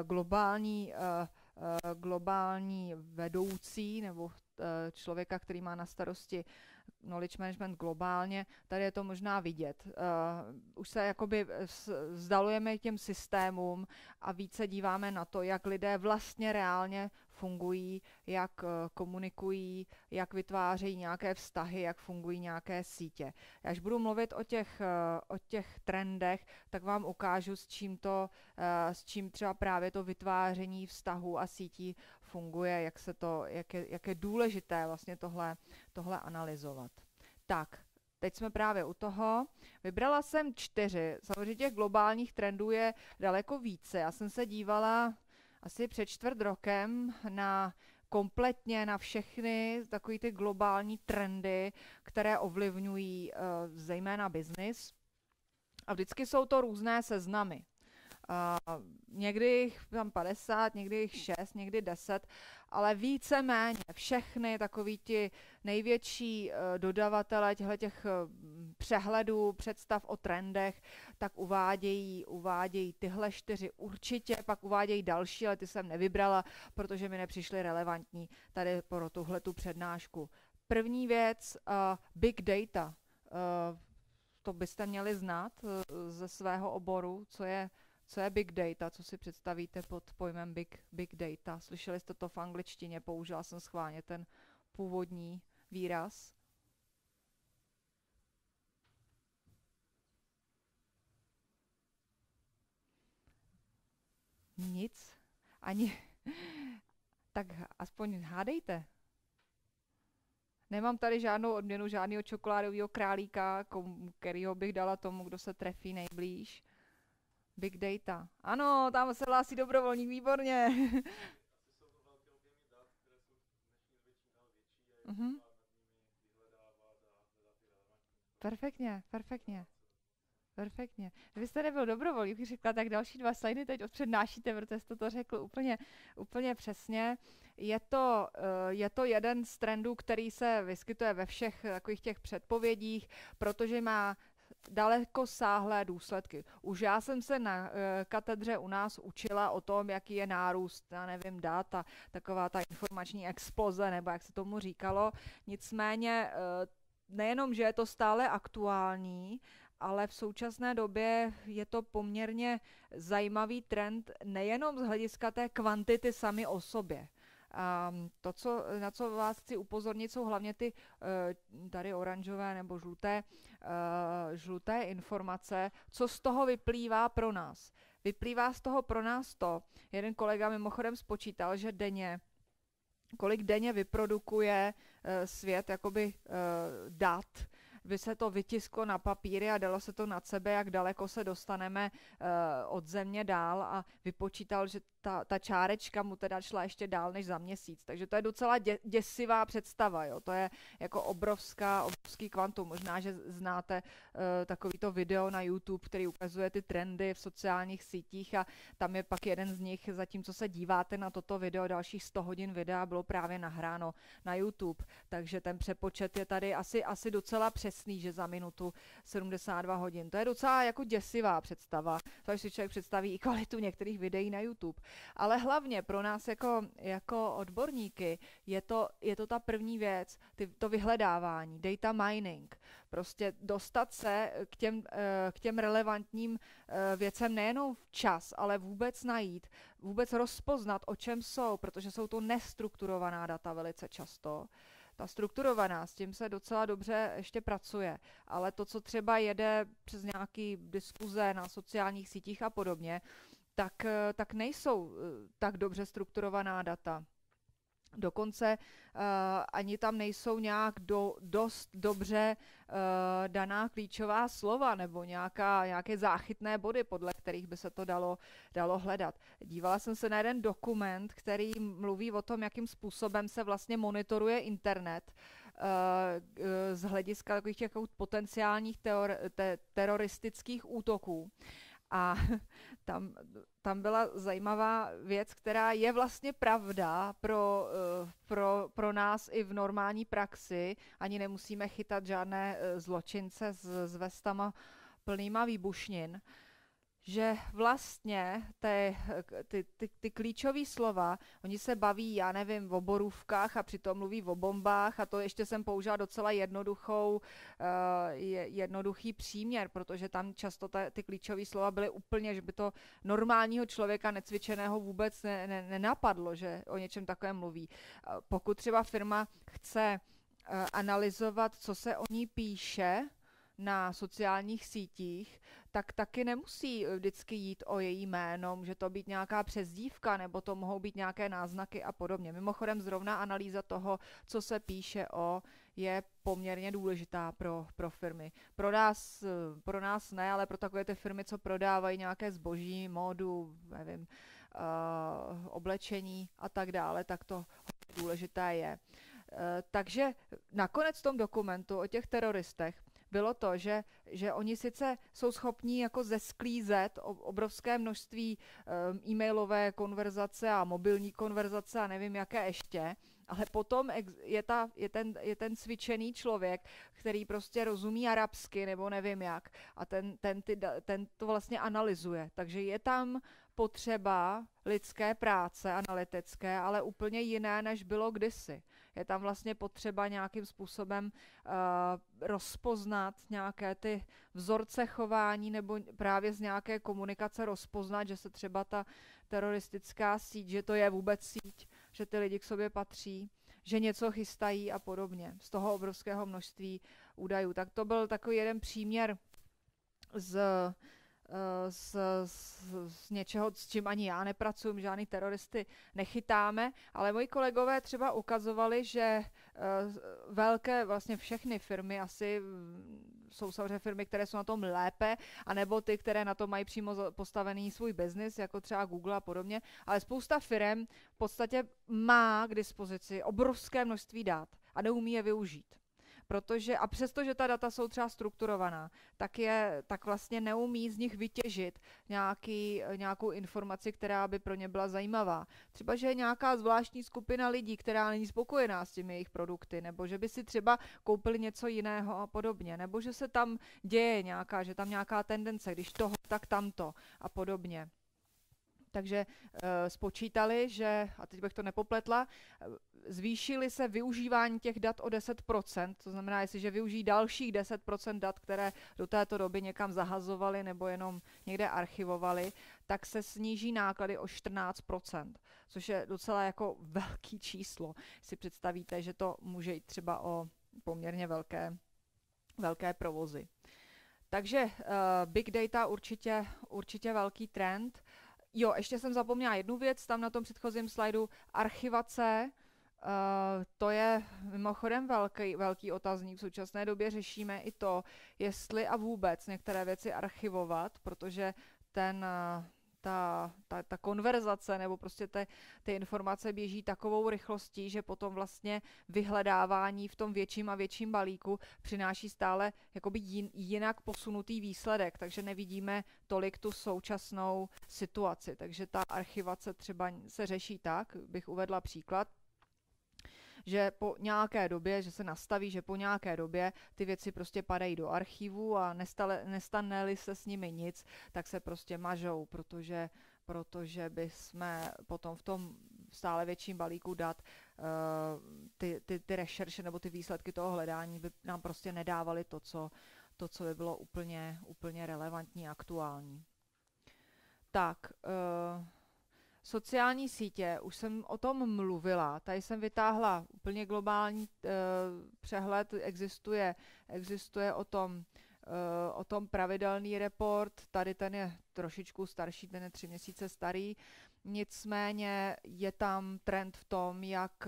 globální vedoucí nebo člověka, který má na starosti knowledge management globálně. Tady je to možná vidět. Už se jakoby vzdalujeme těm systémům a více díváme na to, jak lidé vlastně reálně fungují, jak komunikují, jak vytvářejí nějaké vztahy, jak fungují nějaké sítě. Až budu mluvit o těch trendech, tak vám ukážu, s čím třeba právě to vytváření vztahů a sítí funguje, jak je důležité vlastně tohle analyzovat. Tak, teď jsme právě u toho. Vybrala jsem 4. Samozřejmě těch globálních trendů je daleko více. Já jsem se dívala asi před 4 rokem kompletně na všechny takové ty globální trendy, které ovlivňují zejména biznis. A vždycky jsou to různé seznamy. Někdy jich tam 50, někdy jich 6, někdy 10, ale víceméně všechny takoví ti největší dodavatelé těch přehledů, představ o trendech, tak uvádějí tyhle 4 určitě, pak uvádějí další, ale ty jsem nevybrala, protože mi nepřišly relevantní tady pro tuhletu přednášku. První věc, big data. To byste měli znát ze svého oboru, co je big data, co si představíte pod pojmem big data. Slyšeli jste to v angličtině, použila jsem schválně ten původní výraz. Nic? Ani... Tak aspoň hádejte. Nemám tady žádnou odměnu, žádného čokoládového králíka, kterýho bych dala tomu, kdo se trefí nejblíž. Big data. Ano, tam se hlásí dobrovolník, výborně. Perfektně. Kdybyste nebyl dobrovolník, bych řekla, tak další 2 slajdy teď odpřednášíte, protože jste to řekl úplně přesně. Je to jeden z trendů, který se vyskytuje ve všech takových těch předpovědích, protože má daleko sáhlé důsledky. Už já jsem se na katedře u nás učila o tom, jaký je nárůst, já nevím, dat a taková ta informační exploze, nebo jak se tomu říkalo. Nicméně nejenom, že je to stále aktuální, ale v současné době je to poměrně zajímavý trend nejenom z hlediska té kvantity sami o sobě. Na co vás chci upozornit, jsou hlavně ty tady oranžové nebo žluté informace, co z toho vyplývá pro nás. Vyplývá z toho pro nás to, jeden kolega mimochodem spočítal, že kolik denně vyprodukuje svět jakoby dat, by se to vytisklo na papíry a dalo se to nad sebe, jak daleko se dostaneme od země dál a vypočítal, že ta čárečka mu teda šla ještě dál než za měsíc. Takže to je docela děsivá představa, jo. To je jako obrovský kvantum. Možná, že znáte takovýto video na YouTube, který ukazuje ty trendy v sociálních sítích a tam je pak jeden z nich, zatímco se díváte na toto video, dalších 100 hodin videa bylo právě nahráno na YouTube. Takže ten přepočet je tady asi docela přesný, že za minutu 72 hodin. To je docela jako děsivá představa, takže si člověk představí i kvalitu některých videí na YouTube. Ale hlavně pro nás jako odborníky je to ta první věc, to vyhledávání, data mining. Prostě dostat se k těm relevantním věcem nejenom včas, ale vůbec najít, vůbec rozpoznat, o čem jsou, protože jsou to nestrukturovaná data velice často. Ta strukturovaná, s tím se docela dobře ještě pracuje, ale to, co třeba jede přes nějaké diskuze na sociálních sítích a podobně, tak nejsou tak dobře strukturovaná data. Dokonce ani tam nejsou nějak dost dobře daná klíčová slova nebo nějaké záchytné body, podle kterých by se to dalo hledat. Dívala jsem se na jeden dokument, který mluví o tom, jakým způsobem se vlastně monitoruje internet z hlediska takových těch potenciálních teroristických útoků. A tam byla zajímavá věc, která je vlastně pravda pro nás i v normální praxi. Ani nemusíme chytat žádné zločince s vestama plnýma výbušnin. Že vlastně ty klíčové slova, oni se baví, já nevím, o borůvkách a přitom mluví o bombách a to ještě jsem použila docela jednoduchý příměr, protože tam často ty klíčové slova byly úplně, že by to normálního člověka necvičeného vůbec nenapadlo, že o něčem takovém mluví. Pokud třeba firma chce analyzovat, co se o ní píše na sociálních sítích, tak taky nemusí vždycky jít o její jméno, může to být nějaká přezdívka, nebo to mohou být nějaké náznaky a podobně. Mimochodem zrovna analýza toho, co se píše je poměrně důležitá pro firmy. Pro nás ne, ale pro takové ty firmy, co prodávají nějaké zboží, módu, nevím, oblečení a tak dále, tak to důležité je. Takže nakonec v tom dokumentu o těch teroristech bylo to, že oni sice jsou schopní jako zesklízet obrovské množství e-mailové konverzace a mobilní konverzace a nevím jaké ještě, ale potom je ten cvičený člověk, který prostě rozumí arabsky nebo nevím jak a ten to vlastně analyzuje. Takže je tam potřeba lidské práce analytické, ale úplně jiné, než bylo kdysi. Je tam vlastně potřeba nějakým způsobem rozpoznat nějaké ty vzorce chování nebo právě z nějaké komunikace rozpoznat, že se třeba ta teroristická síť, že to je vůbec síť, že ty lidi k sobě patří, že něco chystají a podobně. Z toho obrovského množství údajů. Tak to byl takový jeden příměr z něčeho, s čím ani já nepracuji, žádný teroristy nechytáme, ale moji kolegové třeba ukazovali, že vlastně všechny firmy asi jsou samozřejmě firmy, které jsou na tom lépe, anebo ty, které na to mají přímo postavený svůj biznis, jako třeba Google a podobně, ale spousta firm v podstatě má k dispozici obrovské množství dat a neumí je využít. A přestože ta data jsou třeba strukturovaná, tak vlastně neumí z nich vytěžit nějakou informaci, která by pro ně byla zajímavá. Třeba, že je nějaká zvláštní skupina lidí, která není spokojená s těmi jejich produkty, nebo že by si třeba koupili něco jiného a podobně, nebo že se tam děje že tam nějaká tendence, když toho, tak tamto a podobně. Takže spočítali, že, a teď bych to nepopletla, zvýšili se využívání těch dat o 10%, to znamená, jestliže využijí dalších 10% dat, které do této doby někam zahazovali nebo jenom někde archivovali, tak se sníží náklady o 14%, což je docela jako velký číslo. Si představíte, že to může jít třeba o poměrně velké provozy. Takže big data určitě velký trend. Jo, ještě jsem zapomněla jednu věc, tam na tom předchozím slajdu, archivace To je mimochodem velký otazník. V současné době řešíme i to, jestli a vůbec některé věci archivovat, protože ta konverzace nebo prostě ty informace běží takovou rychlostí, že potom vlastně vyhledávání v tom větším a větším balíku přináší stále jakoby jinak posunutý výsledek, takže nevidíme tolik tu současnou situaci. Takže ta archivace třeba se řeší tak, bych uvedla příklad, že po nějaké době, že se nastaví, že po nějaké době ty věci prostě padají do archivu a nestane-li se s nimi nic, tak se prostě mažou, protože by jsme potom v tom stále větším balíku dat ty rešerše nebo ty výsledky toho hledání by nám prostě nedávaly to, co by bylo úplně relevantní, aktuální. Tak, sociální sítě, už jsem o tom mluvila, tady jsem vytáhla úplně globální přehled, existuje o tom pravidelný report, tady ten je trošičku starší, ten je 3 měsíce starý, nicméně je tam trend v tom, jak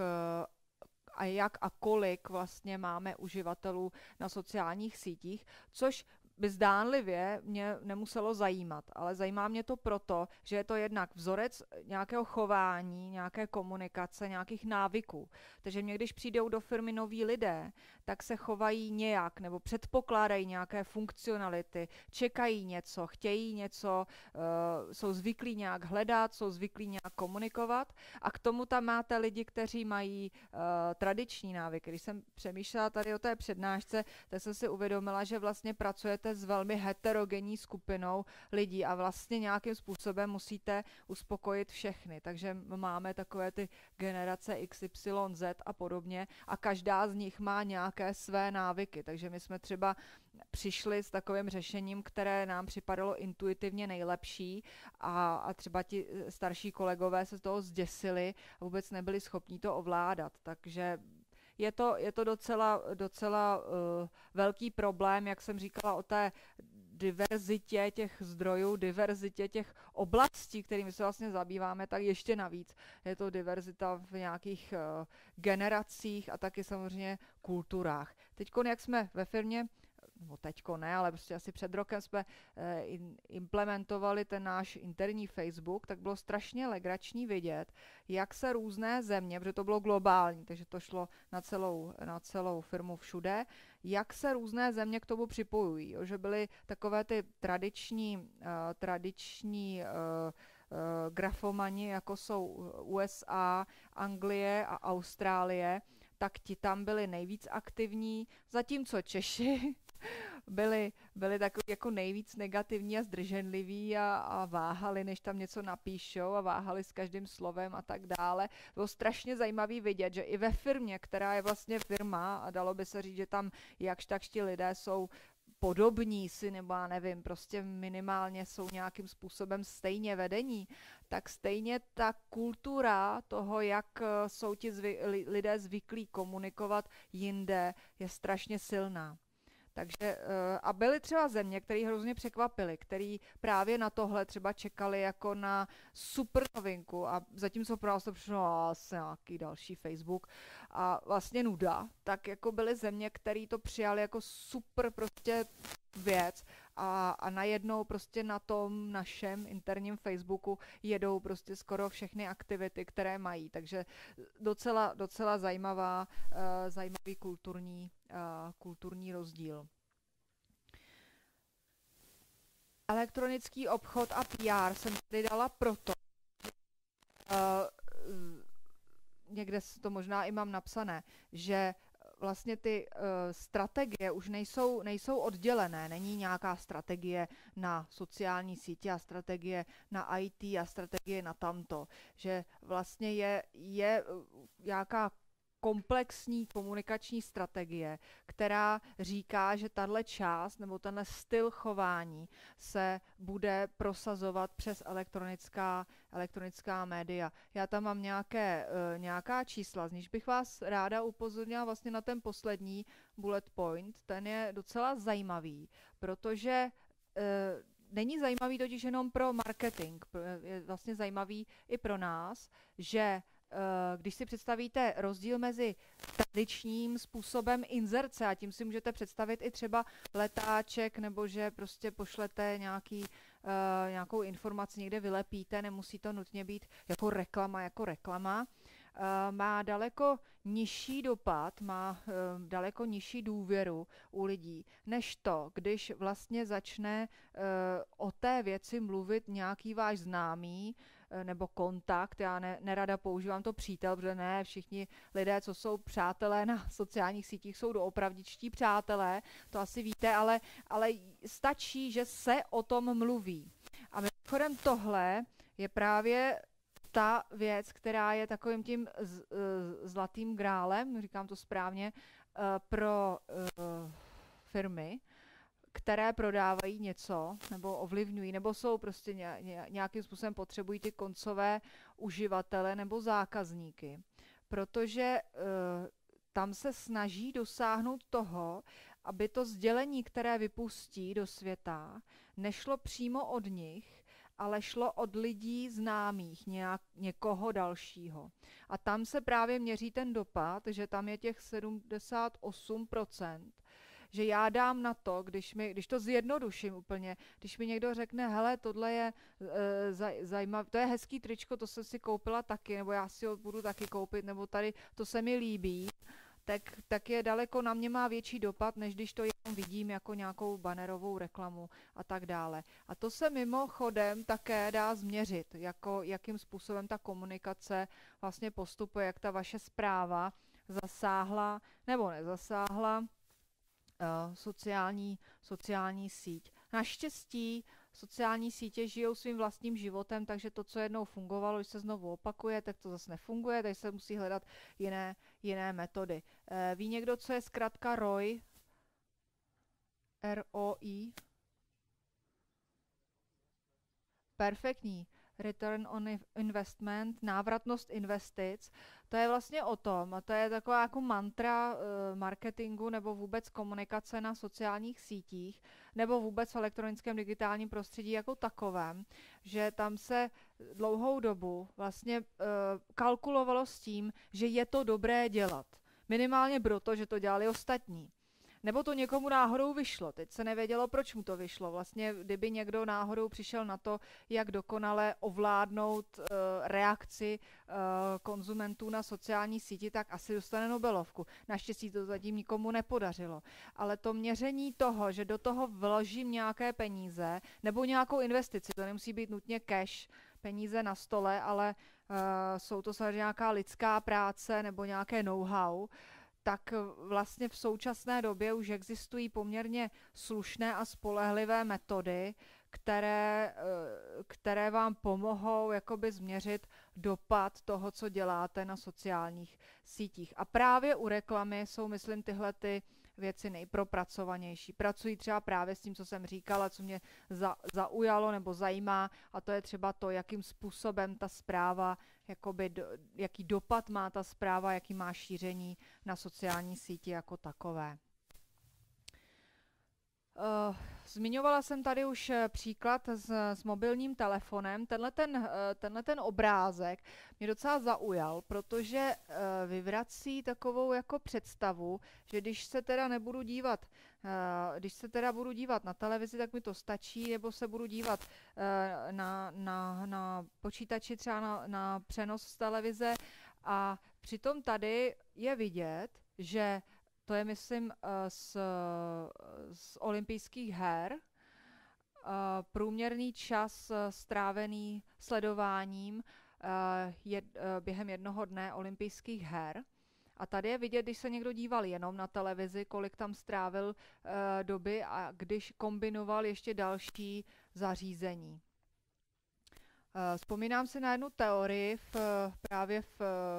a kolik vlastně máme uživatelů na sociálních sítích, což by zdánlivě mě nemuselo zajímat, ale zajímá mě to proto, že je to jednak vzorec nějakého chování, nějaké komunikace, nějakých návyků. Takže mě, když přijdou do firmy noví lidé, tak se chovají nějak nebo předpokládají nějaké funkcionality, čekají něco, chtějí něco, jsou zvyklí nějak hledat, jsou zvyklí nějak komunikovat a k tomu tam máte lidi, kteří mají tradiční návyky. Když jsem přemýšlela tady o té přednášce, tak jsem si uvědomila, že vlastně pracujete s velmi heterogenní skupinou lidí a vlastně nějakým způsobem musíte uspokojit všechny. Takže máme takové ty generace X, Y, Z a podobně a každá z nich má nějaké své návyky. Takže my jsme třeba přišli s takovým řešením, které nám připadalo intuitivně nejlepší a třeba ti starší kolegové se z toho zděsili a vůbec nebyli schopni to ovládat. Takže je to docela velký problém, jak jsem říkala o té diverzitě těch zdrojů, diverzitě těch oblastí, kterými se vlastně zabýváme, tak ještě navíc je to diverzita v nějakých generacích a taky samozřejmě kulturách. Teďko, jak jsme ve firmě, no teďko ne, ale prostě asi před rokem jsme implementovali ten náš interní Facebook, tak bylo strašně legrační vidět, jak se různé země, protože to bylo globální, takže to šlo na celou firmu všude, jak se různé země k tomu připojují, jo, že byly takové ty tradiční grafomani, jako jsou USA, Anglie a Austrálie, tak ti tam byli nejvíc aktivní, zatímco Češi byli takový jako nejvíc negativní a zdrženliví a váhali, než tam něco napíšou a váhali s každým slovem a tak dále. Bylo strašně zajímavý vidět, že i ve firmě, která je vlastně firma a dalo by se říct, že tam jakž takž ti lidé jsou podobní si, nebo já nevím, prostě minimálně jsou nějakým způsobem stejně vedení, tak stejně ta kultura toho, jak jsou ti lidé zvyklí komunikovat jinde, je strašně silná. Takže a byly třeba země, které hrozně překvapily, který právě na tohle třeba čekali jako na super novinku a zatímco pro nás to přišlo asi nějaký další Facebook a vlastně nuda, tak jako byly země, které to přijali jako super prostě věc a najednou prostě na tom našem interním Facebooku jedou prostě skoro všechny aktivity, které mají, takže docela zajímavý kulturní rozdíl. Elektronický obchod a PR jsem tady dala proto, někde to možná i mám napsané, že vlastně ty strategie už nejsou oddělené. Není nějaká strategie na sociální sítě a strategie na IT a strategie na tamto. Že vlastně je nějaká komplexní komunikační strategie, která říká, že tahle část nebo tenhle styl chování se bude prosazovat přes elektronická média. Já tam mám nějaká čísla, z níž bych vás ráda upozornila vlastně na ten poslední bullet point. Ten je docela zajímavý, protože není zajímavý totiž jenom pro marketing, je vlastně zajímavý i pro nás, že když si představíte rozdíl mezi tradičním způsobem inzerce, a tím si můžete představit i třeba letáček, nebo že prostě pošlete nějakou informaci, někde vylepíte, nemusí to nutně být jako reklama, má daleko nižší dopad, má daleko nižší důvěru u lidí, než to, když vlastně začne o té věci mluvit nějaký váš známý nebo kontakt. Já nerada používám to přítel, protože ne všichni lidé, co jsou přátelé na sociálních sítích, jsou doopravdičtí přátelé, to asi víte, ale stačí, že se o tom mluví. A mimochodem tohle je právě ta věc, která je takovým tím zlatým grálem, říkám to správně, pro firmy, které prodávají něco, nebo ovlivňují, nebo jsou prostě nějakým způsobem potřebují ty koncové uživatele nebo zákazníky. Protože tam se snaží dosáhnout toho, aby to sdělení, které vypustí do světa, nešlo přímo od nich, ale šlo od lidí známých, někoho dalšího. A tam se právě měří ten dopad, že tam je těch 78%, že já dám na to, když to zjednoduším úplně, když mi někdo řekne, hele, tohle je zajímavé, to je hezký tričko, to jsem si koupila taky, nebo já si ho budu taky koupit, nebo tady to se mi líbí, tak je daleko, na mě má větší dopad, než když to jenom vidím jako nějakou bannerovou reklamu a tak dále. A to se mimochodem také dá změřit, jakým způsobem ta komunikace vlastně postupuje, jak ta vaše zpráva zasáhla nebo nezasáhla sociální síť. Naštěstí sociální sítě žijou svým vlastním životem, takže to, co jednou fungovalo, když se znovu opakuje, tak to zase nefunguje, takže se musí hledat jiné metody. Ví někdo, co je zkratka ROI? ROI? Perfektní. Return on investment, návratnost investic, to je vlastně o tom, a to je taková jako mantra marketingu nebo vůbec komunikace na sociálních sítích, nebo vůbec v elektronickém digitálním prostředí jako takovém, že tam se dlouhou dobu vlastně kalkulovalo s tím, že je to dobré dělat. Minimálně proto, že to dělali ostatní. Nebo to někomu náhodou vyšlo. Teď se nevědělo, proč mu to vyšlo. Vlastně, kdyby někdo náhodou přišel na to, jak dokonale ovládnout reakci konzumentů na sociální síti, tak asi dostane Nobelovku. Naštěstí to zatím nikomu nepodařilo. Ale to měření toho, že do toho vložím nějaké peníze nebo nějakou investici, to nemusí být nutně cash, peníze na stole, ale jsou to samozřejmě nějaká lidská práce nebo nějaké know-how, tak vlastně v současné době už existují poměrně slušné a spolehlivé metody, které vám pomohou jakoby změřit dopad toho, co děláte na sociálních sítích. A právě u reklamy jsou, myslím, tyhle ty věci nejpropracovanější. Pracují třeba právě s tím, co jsem říkala, co mě zaujalo nebo zajímá, a to je třeba to, jakým způsobem ta zpráva, jaký dopad má ta zpráva, jaký má šíření na sociální síti jako takové. Zmiňovala jsem tady už příklad s mobilním telefonem. Tenhle ten obrázek mě docela zaujal, protože vyvrací takovou jako představu, že když se teda budu dívat na televizi, tak mi to stačí, nebo se budu dívat na počítači třeba na přenos z televize, a přitom tady je vidět, že to je, myslím, z olympijských her. Průměrný čas strávený sledováním během jednoho dne olympijských her. A tady je vidět, když se někdo díval jenom na televizi, kolik tam strávil doby, a když kombinoval ještě další zařízení. Vzpomínám si na jednu teorii právě v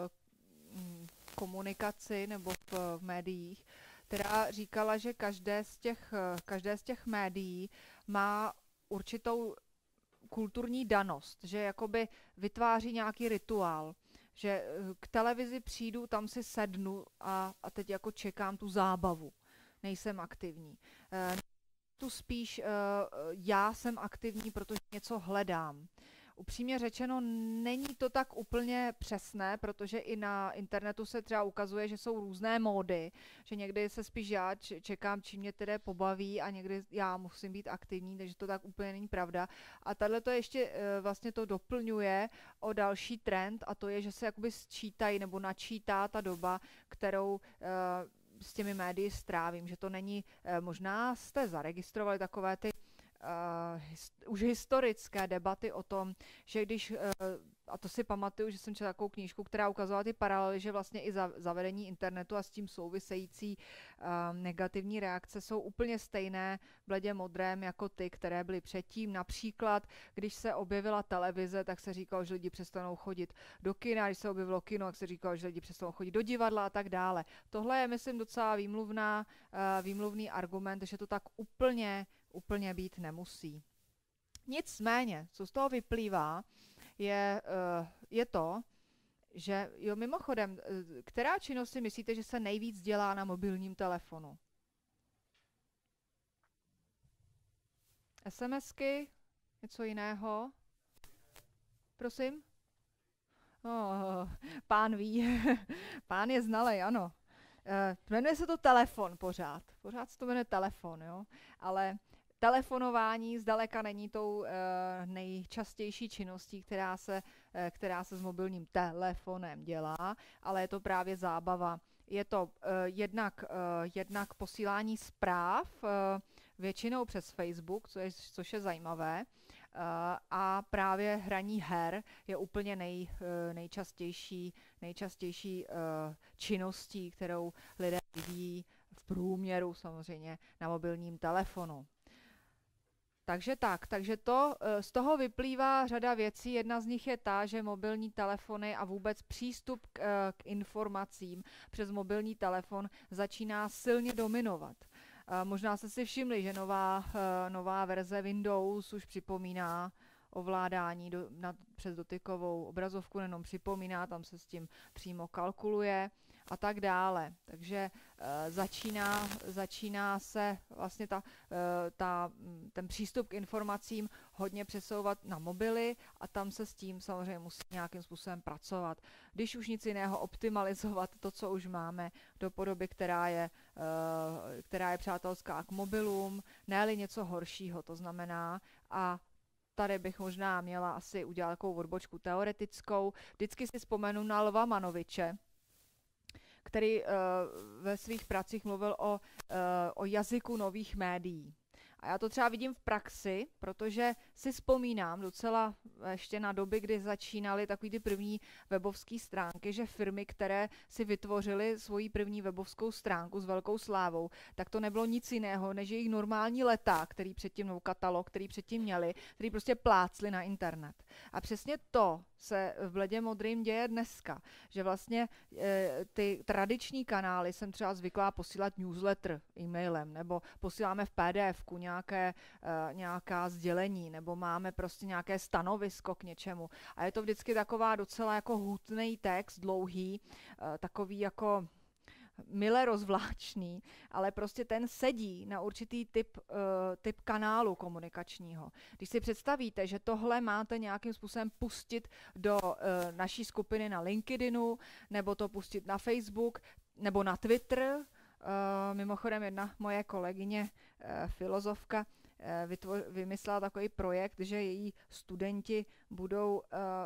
komunikaci nebo v médiích, která říkala, že každé z těch médií má určitou kulturní danost, že jakoby vytváří nějaký rituál, že k televizi přijdu, tam si sednu a teď jako čekám tu zábavu. Nejsem aktivní. Tu spíš já jsem aktivní, protože něco hledám. Upřímně řečeno, není to tak úplně přesné, protože i na internetu se třeba ukazuje, že jsou různé módy, že někdy se spíš já čekám, čím mě tedy pobaví a někdy já musím být aktivní, takže to tak úplně není pravda. A tahle to ještě vlastně to doplňuje o další trend a to je, že se jakoby sčítají nebo načítá ta doba, kterou s těmi médii strávím, že to není, možná jste zaregistrovali takové ty už historické debaty o tom, že když, a to si pamatuju, že jsem četla takovou knížku, která ukazovala ty paralely, že vlastně i zavedení internetu a s tím související negativní reakce jsou úplně stejné bledě modrém jako ty, které byly předtím. Například, když se objevila televize, tak se říkalo, že lidi přestanou chodit do kina, když se objevilo kino, tak se říkalo, že lidi přestanou chodit do divadla a tak dále. Tohle je, myslím, docela výmluvný argument, že to tak úplně být nemusí. Nicméně, co z toho vyplývá, je to, že jo, mimochodem, která činnost si myslíte, že se nejvíc dělá na mobilním telefonu? SMSky? Něco jiného? Prosím? Oh, pán ví. Pán je znalej, ano. Jmenuje se to telefon pořád. Pořád se to jmenuje telefon, jo. Ale telefonování zdaleka není tou nejčastější činností, která se s mobilním telefonem dělá, ale je to právě zábava. Je to jednak posílání zpráv, většinou přes Facebook, což je zajímavé, a právě hraní her je úplně nejčastější činností, kterou lidé vidí v průměru samozřejmě na mobilním telefonu. Takže z toho vyplývá řada věcí. Jedna z nich je ta, že mobilní telefony a vůbec přístup k informacím přes mobilní telefon začíná silně dominovat. Možná jste si všimli, že nová verze Windows už připomíná ovládání přes dotykovou obrazovku, nejenom připomíná, tam se s tím přímo kalkuluje a tak dále. Takže začíná se vlastně ten přístup k informacím hodně přesouvat na mobily a tam se s tím samozřejmě musí nějakým způsobem pracovat. Když už nic jiného, optimalizovat to, co už máme, do podoby, která je přátelská k mobilům, ne-li něco horšího, to znamená, a tady bych možná měla asi udělat takovou odbočku teoretickou. Vždycky si vzpomenu na Lva Manoviče, který ve svých pracích mluvil o jazyku nových médií. A já to třeba vidím v praxi, protože si vzpomínám docela ještě na doby, kdy začínaly takový ty první webovské stránky, že firmy, které si vytvořily svoji první webovskou stránku s velkou slávou, tak to nebylo nic jiného, než jejich normální leták, nebo katalog, který předtím měli, který prostě plácli na internet. A přesně to se v bledě modrým děje dneska, že vlastně ty tradiční kanály jsem třeba zvyklá posílat newsletter e-mailem, nebo posíláme v PDF-ku nějaká sdělení, nebo máme prostě nějaké stanovisko k něčemu. A je to vždycky taková docela jako hutný text, dlouhý, takový jako mile rozvláčný, ale prostě ten sedí na určitý typ kanálu komunikačního. Když si představíte, že tohle máte nějakým způsobem pustit do naší skupiny na LinkedInu, nebo to pustit na Facebook, nebo na Twitter, mimochodem jedna moje kolegyně, filozofka, vymyslela takový projekt, že její studenti budou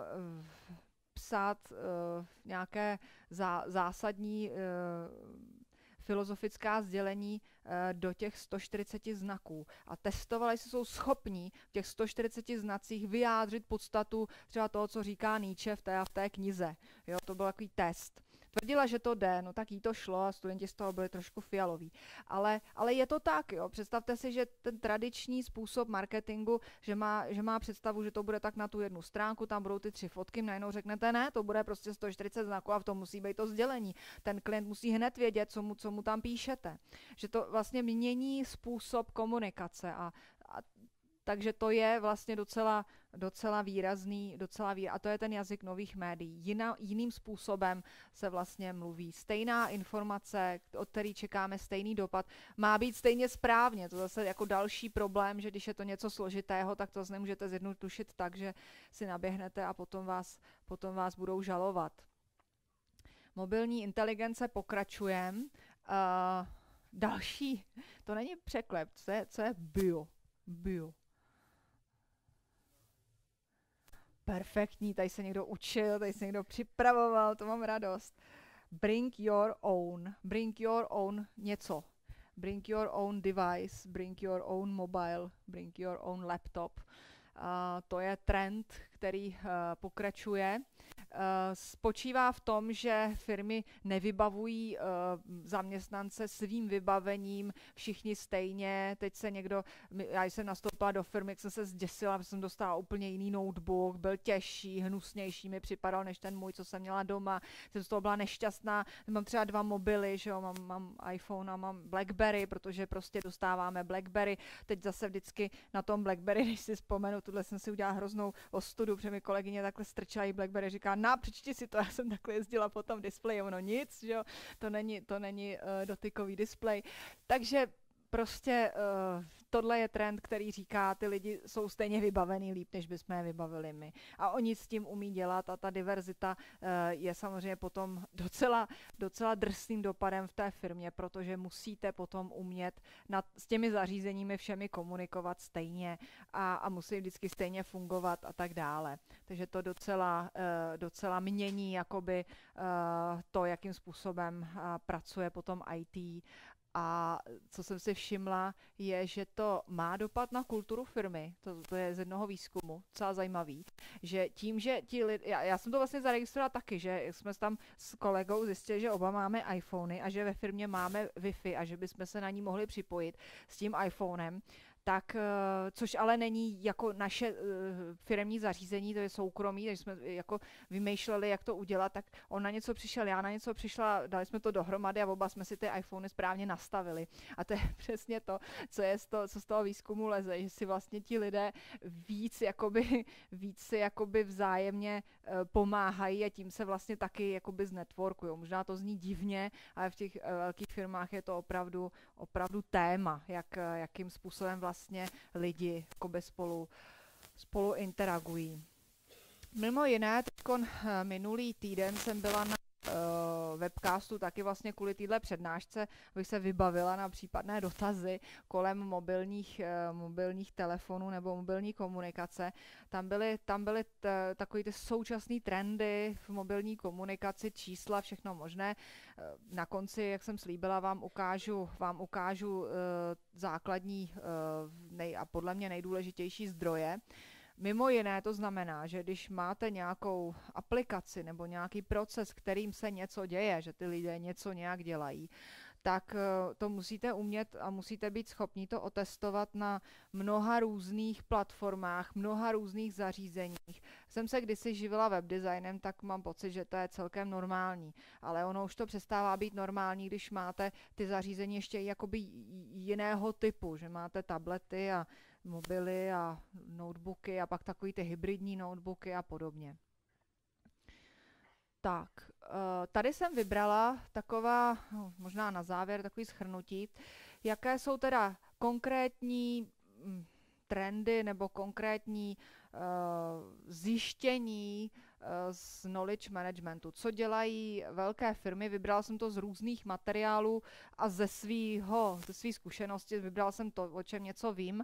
psát nějaké zásadní filozofická sdělení do těch 140 znaků. A testovali, jestli jsou schopní v těch 140 znacích vyjádřit podstatu třeba toho, co říká Nietzsche v té knize. Jo, to byl takový test. Tvrdila, že to jde, no tak jí to šlo a studenti z toho byli trošku fialoví. Ale je to tak, jo. Představte si, že ten tradiční způsob marketingu, že má představu, že to bude tak na tu jednu stránku, tam budou ty 3 fotky, najednou řeknete ne, to bude prostě 140 znaků a v tom musí být to sdělení. Ten klient musí hned vědět, co mu tam píšete. Že to vlastně mění způsob komunikace a Takže to je vlastně docela výrazný, a to je ten jazyk nových médií. Jiným způsobem se vlastně mluví. Stejná informace, od který čekáme stejný dopad, má být stejně správně. To zase jako další problém, že když je to něco složitého, tak to nemůžete zjednodušit tak, že si naběhnete a potom vás budou žalovat. Mobilní inteligence pokračujeme. Další, to není překlep, co je bio. Perfektní, tady se někdo učil, tady se někdo připravoval, to mám radost. Bring your own něco. Bring your own device, bring your own mobile, bring your own laptop. To je trend, který pokračuje. Spočívá v tom, že firmy nevybavují zaměstnance svým vybavením všichni stejně. Teď se já jsem nastoupila do firmy, jak jsem se zděsila, protože jsem dostala úplně jiný notebook, byl těžší, hnusnější mi připadal než ten můj, co jsem měla doma. Jsem z toho byla nešťastná. Mám třeba 2 mobily, že jo, mám iPhone a mám BlackBerry, protože prostě dostáváme BlackBerry. Teď zase vždycky na tom BlackBerry, když si vzpomenu, tuhle jsem si udělala hroznou ostudu, protože mi kolegyně takhle strčají BlackBerry, říká, přečti si to, já jsem takhle jezdila po tom displeji, ono nic, že jo, to není dotykový displej, takže prostě tohle je trend, který říká, ty lidi jsou stejně vybavený líp, než bychom je vybavili my. A oni s tím umí dělat a ta diverzita je samozřejmě potom docela drsným dopadem v té firmě, protože musíte potom umět s těmi zařízeními všemi komunikovat stejně a musí vždycky stejně fungovat a tak dále. Takže to docela mění jakoby to, jakým způsobem pracuje potom IT. A co jsem si všimla, je, že to má dopad na kulturu firmy. To je z jednoho výzkumu, docela zajímavý. Že tím, že ti lidé, já jsem to vlastně zaregistrovala taky, že jsme tam s kolegou zjistili, že oba máme iPhony a že ve firmě máme Wi-Fi a že bychom se na ní mohli připojit s tím iPhonem. Tak, což ale není jako naše firemní zařízení, to je soukromí, takže jsme jako vymýšleli, jak to udělat, tak on na něco přišel, já na něco přišla, dali jsme to dohromady a oba jsme si ty iPhony správně nastavili. A to je přesně to, co z toho výzkumu leze, že si vlastně ti lidé víc jakoby vzájemně pomáhají a tím se vlastně taky jakoby znetworkujou. Možná to zní divně, ale v těch velkých firmách je to opravdu téma, jakým způsobem vlastně lidi jakoby spolu interagují. Mimo jiné, minulý týden jsem byla na webcastu taky vlastně kvůli téhle přednášce, abych se vybavila na případné dotazy kolem mobilních telefonů nebo mobilní komunikace. Tam byly takový ty současné trendy v mobilní komunikaci, čísla, všechno možné. Na konci, jak jsem slíbila, vám ukážu základní a podle mě nejdůležitější zdroje. Mimo jiné to znamená, že když máte nějakou aplikaci nebo nějaký proces, kterým se něco děje, že ty lidé něco nějak dělají, tak to musíte umět a musíte být schopni to otestovat na mnoha různých platformách, mnoha různých zařízeních. Jsem se kdysi živila webdesignem, tak mám pocit, že to je celkem normální, ale ono už to přestává být normální, když máte ty zařízení ještě jakoby jiného typu, že máte tablety a mobily a notebooky a pak takový ty hybridní notebooky a podobně. Tak, tady jsem vybrala možná na závěr takový shrnutí, jaké jsou teda konkrétní trendy nebo konkrétní zjištění z knowledge managementu. Co dělají velké firmy, vybrala jsem to z různých materiálů a ze svých zkušenosti, vybrala jsem to, o čem něco vím,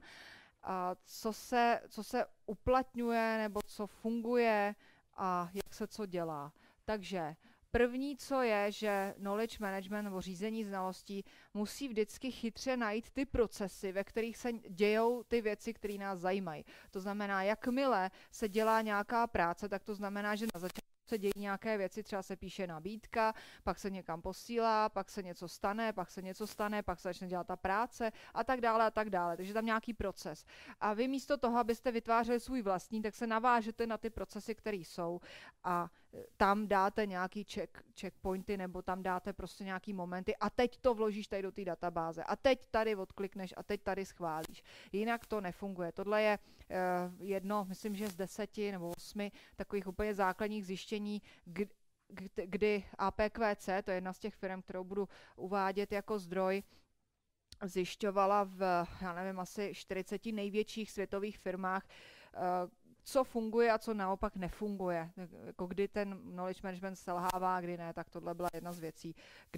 co se uplatňuje nebo co funguje a jak se co dělá. Takže první, co je, že knowledge management nebo řízení znalostí musí vždycky chytře najít ty procesy, ve kterých se dějou ty věci, které nás zajímají. To znamená, jakmile se dělá nějaká práce, tak to znamená, že na začátku se dějí nějaké věci, třeba se píše nabídka, pak se někam posílá, pak se něco stane, pak se začne dělat ta práce a tak dále a tak dále. Takže tam nějaký proces. A vy místo toho, abyste vytvářeli svůj vlastní, tak se navážete na ty procesy, které jsou a tam dáte nějaký checkpointy nebo tam dáte prostě nějaký momenty a teď to vložíš tady do té databáze a teď tady odklikneš a teď tady schválíš. Jinak to nefunguje. Tohle je jedno, myslím, že z 10 nebo 8 takových úplně základních zjištění, kdy APQC, to je jedna z těch firm, kterou budu uvádět jako zdroj, zjišťovala v, já nevím, asi 40 největších světových firmách, co funguje a co naopak nefunguje. Jako kdy ten knowledge management selhává, kdy ne, tak tohle byla jedna z věcí,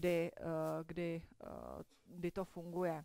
kdy to funguje.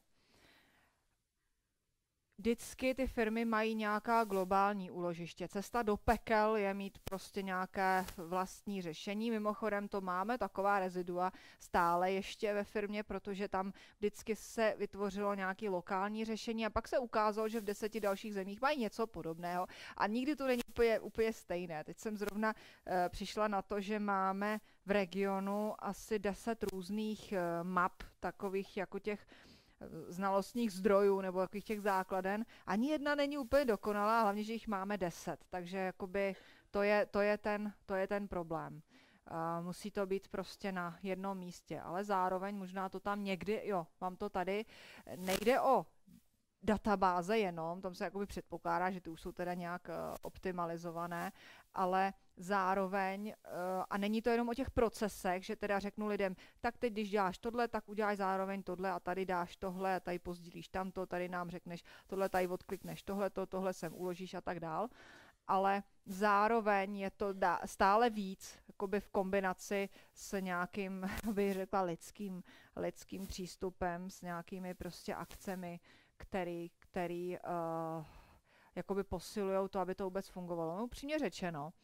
Vždycky ty firmy mají nějaká globální úložiště. Cesta do pekel je mít prostě nějaké vlastní řešení. Mimochodem to máme, taková rezidua stále ještě ve firmě, protože tam vždycky se vytvořilo nějaké lokální řešení a pak se ukázalo, že v 10 dalších zemích mají něco podobného a nikdy to není úplně stejné. Teď jsem zrovna přišla na to, že máme v regionu asi 10 různých map, takových jako těch znalostních zdrojů nebo takových těch základen. Ani jedna není úplně dokonalá, hlavně, že jich máme 10, takže jakoby to je ten problém. Musí to být prostě na jednom místě, ale zároveň možná to tam někdy, jo, mám to tady, nejde o databáze jenom, tam se jakoby předpokládá, že ty už jsou teda nějak optimalizované, ale zároveň, a není to jenom o těch procesech, že teda řeknu lidem, tak teď, když děláš tohle, tak uděláš zároveň tohle a tady dáš tohle a tady pozdílíš tamto, tady nám řekneš tohle, tady odklikneš tohle sem uložíš a tak dál, ale zároveň je to stále víc jakoby v kombinaci s nějakým, bych řekla, lidským přístupem, s nějakými prostě akcemi, který jakoby posilujou to, aby to vůbec fungovalo. No, upřímně řečeno,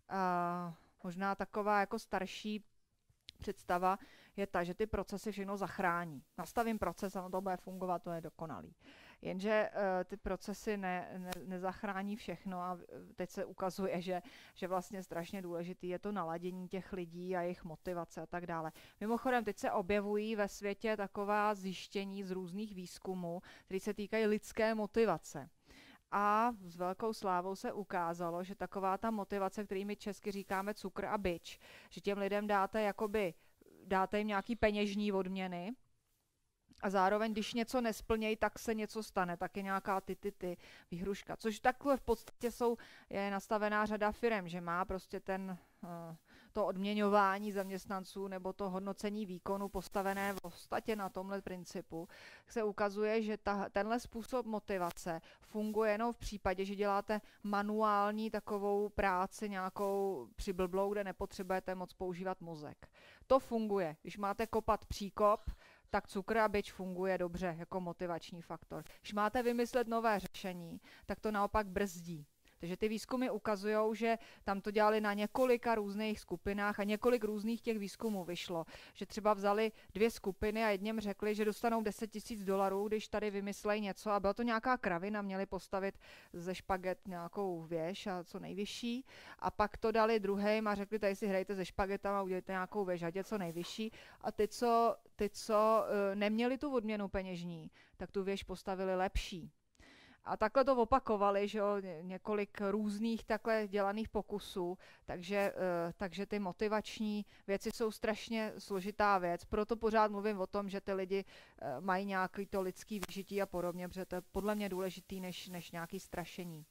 možná taková jako starší představa je ta, že ty procesy všechno zachrání. Nastavím proces a to bude fungovat, to je dokonalý. Jenže ty procesy nezachrání všechno a teď se ukazuje, že vlastně strašně důležitý je to naladění těch lidí a jejich motivace a tak dále. Mimochodem, teď se objevují ve světě taková zjištění z různých výzkumů, které se týkají lidské motivace. A s velkou slávou se ukázalo, že taková ta motivace, kterými česky říkáme cukr a bič, že těm lidem dáte jim nějaký peněžní odměny a zároveň, když něco nesplnějí, tak se něco stane, tak je nějaká výhruška. Což takhle v podstatě je nastavená řada firem, že má prostě to odměňování zaměstnanců nebo to hodnocení výkonu postavené v podstatě na tomhle principu, se ukazuje, že tenhle způsob motivace funguje jenom v případě, že děláte manuální takovou práci nějakou přiblblou, kde nepotřebujete moc používat mozek. To funguje. Když máte kopat příkop, tak cukr a bič funguje dobře jako motivační faktor. Když máte vymyslet nové řešení, tak to naopak brzdí. Takže ty výzkumy ukazují, že tam to dělali na několika různých skupinách a několik různých těch výzkumů vyšlo. Že třeba vzali 2 skupiny a jedním řekli, že dostanou $10,000, když tady vymyslejí něco a byla to nějaká kravina, měli postavit ze špaget nějakou věž a co nejvyšší. A pak to dali druhým a řekli, tady si hrajte ze špagetama a udělejte nějakou věž, ať je co nejvyšší. A ty, co neměli tu odměnu peněžní, tak tu věž postavili lepší. A takhle to opakovali, že jo, několik různých takhle dělaných pokusů, takže ty motivační věci jsou strašně složitá věc. Proto pořád mluvím o tom, že ty lidi mají nějaký to lidský vyžití a podobně, protože to je podle mě důležitý než nějaký strašení.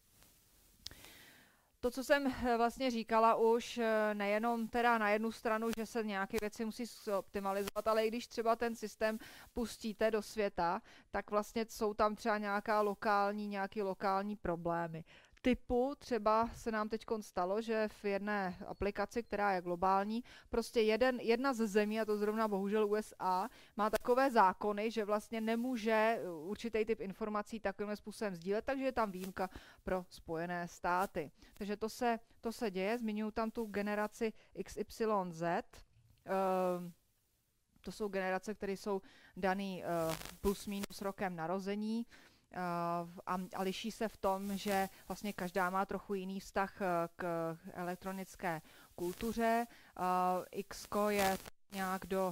To, co jsem vlastně říkala už, nejenom teda na jednu stranu, že se nějaké věci musí optimalizovat, ale i když třeba ten systém pustíte do světa, tak vlastně jsou tam třeba nějaké lokální problémy. Typu třeba se nám teď stalo, že v jedné aplikaci, která je globální, prostě jedna ze zemí, a to zrovna bohužel USA, má takové zákony, že vlastně nemůže určitý typ informací takovým způsobem sdílet, takže je tam výjimka pro Spojené státy. Takže to se děje, zmiňuji tam tu generaci XYZ. To jsou generace, které jsou daný plus minus rokem narození. A liší se v tom, že vlastně každá má trochu jiný vztah k elektronické kultuře. X je nějak do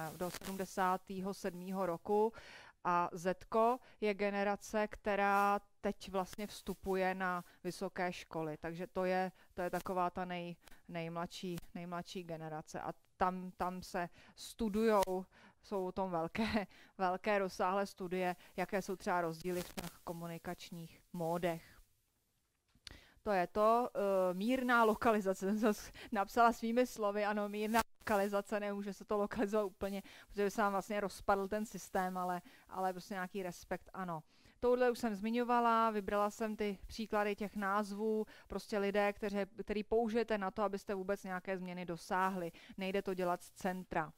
77. roku a Z je generace, která teď vlastně vstupuje na vysoké školy. Takže to je taková ta nejmladší generace. A tam se studujou, jsou o tom velké rozsáhlé studie, jaké jsou třeba rozdíly v těch komunikačních módech. To je to. Mírná lokalizace. Jsem to napsala svými slovy, ano, mírná lokalizace, nemůže se to lokalizovat úplně, protože se nám vlastně rozpadl ten systém, ale prostě nějaký respekt, ano. Tohle už jsem zmiňovala, vybrala jsem ty příklady těch názvů, prostě lidé, který použijete na to, abyste vůbec nějaké změny dosáhli. Nejde to dělat z centra.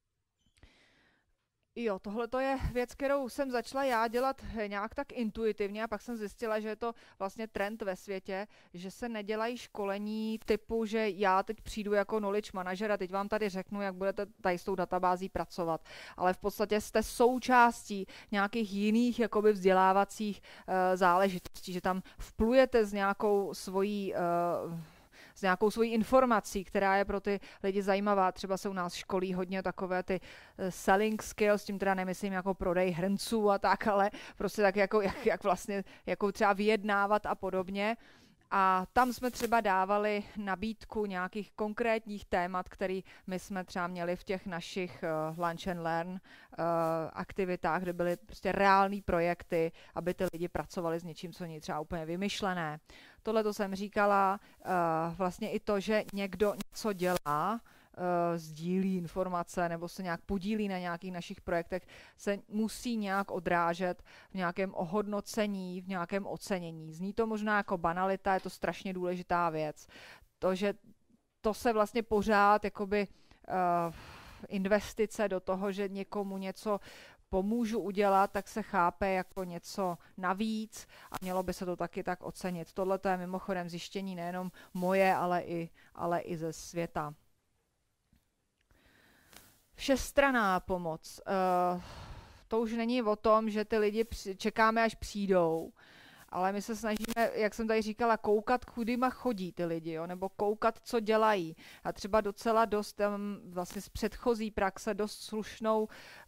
Jo, tohle to je věc, kterou jsem začala já dělat nějak tak intuitivně a pak jsem zjistila, že je to vlastně trend ve světě, že se nedělají školení typu, že já teď přijdu jako knowledge manager a teď vám tady řeknu, jak budete tady s tou databází pracovat, ale v podstatě jste součástí nějakých jiných jakoby vzdělávacích záležitostí, že tam vplujete s nějakou svojí informací, která je pro ty lidi zajímavá. Třeba se u nás školí hodně takové ty selling skills, tím teda nemyslím jako prodej hrnců a tak, ale prostě tak jako jak vlastně jako třeba vyjednávat a podobně. A tam jsme třeba dávali nabídku nějakých konkrétních témat, které my jsme třeba měli v těch našich lunch and learn aktivitách, kde byly prostě reální projekty, aby ty lidi pracovali s něčím, co není třeba úplně vymyšlené. Tohle to jsem říkala, vlastně i to, že někdo něco dělá, sdílí informace nebo se nějak podílí na nějakých našich projektech, se musí nějak odrážet v nějakém ohodnocení, v nějakém ocenění. Zní to možná jako banalita, je to strašně důležitá věc. To, že to se vlastně pořád jakoby investice do toho, že někomu něco pomůžu udělat, tak se chápe jako něco navíc a mělo by se to taky tak ocenit. Tohle to je mimochodem zjištění nejenom moje, ale i ze světa. Všestranná pomoc. To už není o tom, že ty lidi čekáme, až přijdou, ale my se snažíme, jak jsem tady říkala, koukat, kudyma chodí ty lidi, jo? Nebo koukat, co dělají. A třeba docela dost vlastně z předchozí praxe, dost slušnou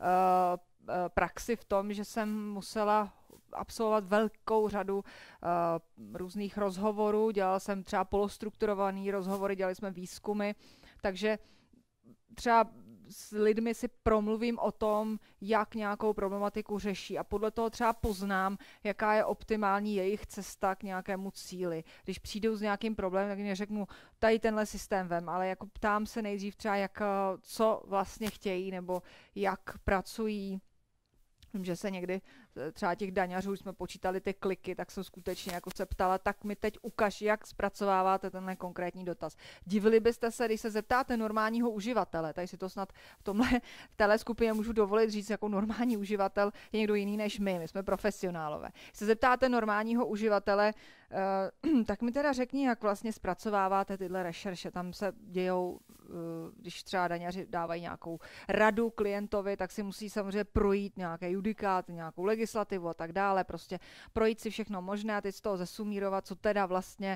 praxi v tom, že jsem musela absolvovat velkou řadu různých rozhovorů. Dělala jsem třeba polostrukturovaný rozhovory, dělali jsme výzkumy, takže třeba s lidmi si promluvím o tom, jak nějakou problematiku řeší a podle toho třeba poznám, jaká je optimální jejich cesta k nějakému cíli. Když přijdou s nějakým problémem, tak jim řeknu, tady tenhle systém vem, ale jako ptám se nejdřív třeba, co vlastně chtějí nebo jak pracují. Vím, že se někdy třeba těch daňařů, jsme počítali ty kliky, tak jsem skutečně jako se ptala, tak mi teď ukaž, jak zpracováváte tenhle konkrétní dotaz. Divili byste se, když se zeptáte normálního uživatele, tady si to snad v téhle skupině můžu dovolit říct, jako normální uživatel je někdo jiný než my jsme profesionálové. Když se zeptáte normálního uživatele, tak mi teda řekni, jak vlastně zpracováváte tyhle rešerše. Tam se dějou, když třeba daňaři dávají nějakou radu klientovi, tak si musí samozřejmě projít nějaké judikáty, nějakou legislativu a tak dále, prostě projít si všechno možné a teď z toho zesumírovat, co teda vlastně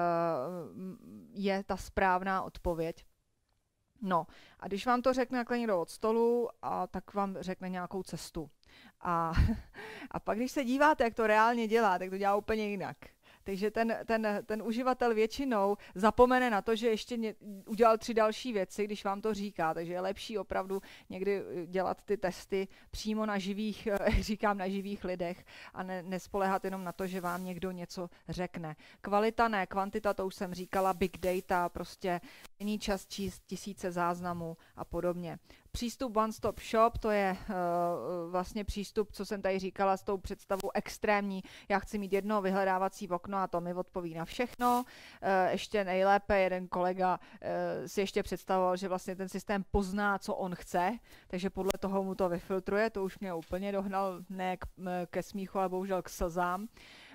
je ta správná odpověď. No a když vám to řekne takhle někdo od stolu, tak vám řekne nějakou cestu. A pak když se díváte, jak to reálně dělá, tak to dělá úplně jinak. Takže ten uživatel většinou zapomene na to, že ještě udělal 3 další věci, když vám to říká. Takže je lepší opravdu někdy dělat ty testy přímo na živých, jak říkám, na živých lidech a nespoléhat jenom na to, že vám někdo něco řekne. Kvalita ne, kvantita, to už jsem říkala, big data, prostě není čas číst tisíce záznamů a podobně. Přístup One Stop Shop, to je vlastně přístup, co jsem tady říkala, s tou představou extrémní. Já chci mít jedno vyhledávací okno a to mi odpoví na všechno. Ještě nejlépe jeden kolega si ještě představoval, že vlastně ten systém pozná, co on chce, takže podle toho mu to vyfiltruje. To už mě úplně dohnal ne ke smíchu, ale bohužel k slzám.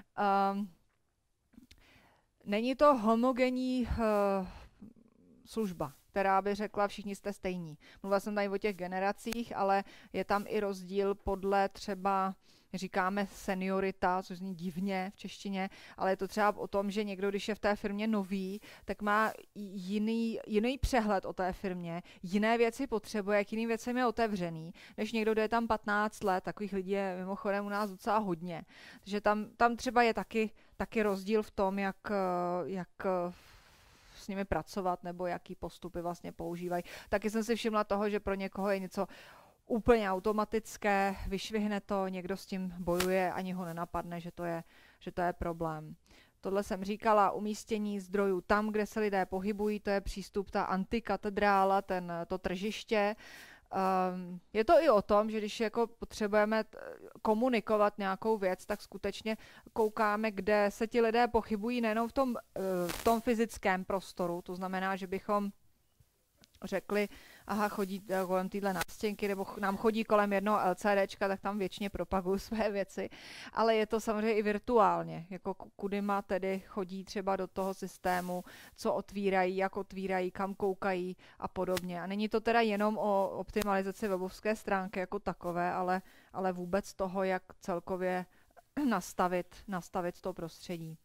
Není to homogenní služba, která by řekla, všichni jste stejní. Mluvila jsem tady o těch generacích, ale je tam i rozdíl podle třeba říkáme seniorita, což zní divně v češtině, ale je to třeba o tom, že někdo, když je v té firmě nový, tak má jiný přehled o té firmě, jiné věci potřebuje, k jiným věcem je otevřený, než někdo, kdo je tam 15 let, takových lidí je mimochodem u nás docela hodně. Takže tam třeba je taky rozdíl v tom, jak s nimi pracovat nebo jaký postupy vlastně používají. Taky jsem si všimla toho, že pro někoho je něco úplně automatické, vyšvihne to, někdo s tím bojuje, ani ho nenapadne, že to je problém. Tohle jsem říkala, umístění zdrojů tam, kde se lidé pohybují, to je přístup, ta antikatedrála, to tržiště. Je to i o tom, že když jako potřebujeme komunikovat nějakou věc, tak skutečně koukáme, kde se ti lidé pohybují nejenom v tom fyzickém prostoru, to znamená, že bychom řekli, aha, chodí kolem téhle nástěnky, nebo nám chodí kolem jednoho LCDčka, tak tam věčně propagují své věci. Ale je to samozřejmě i virtuálně, jako kudima tedy chodí třeba do toho systému, co otvírají, jak otvírají, kam koukají a podobně. A není to teda jenom o optimalizaci webovské stránky jako takové, ale vůbec toho, jak celkově nastavit to prostředí.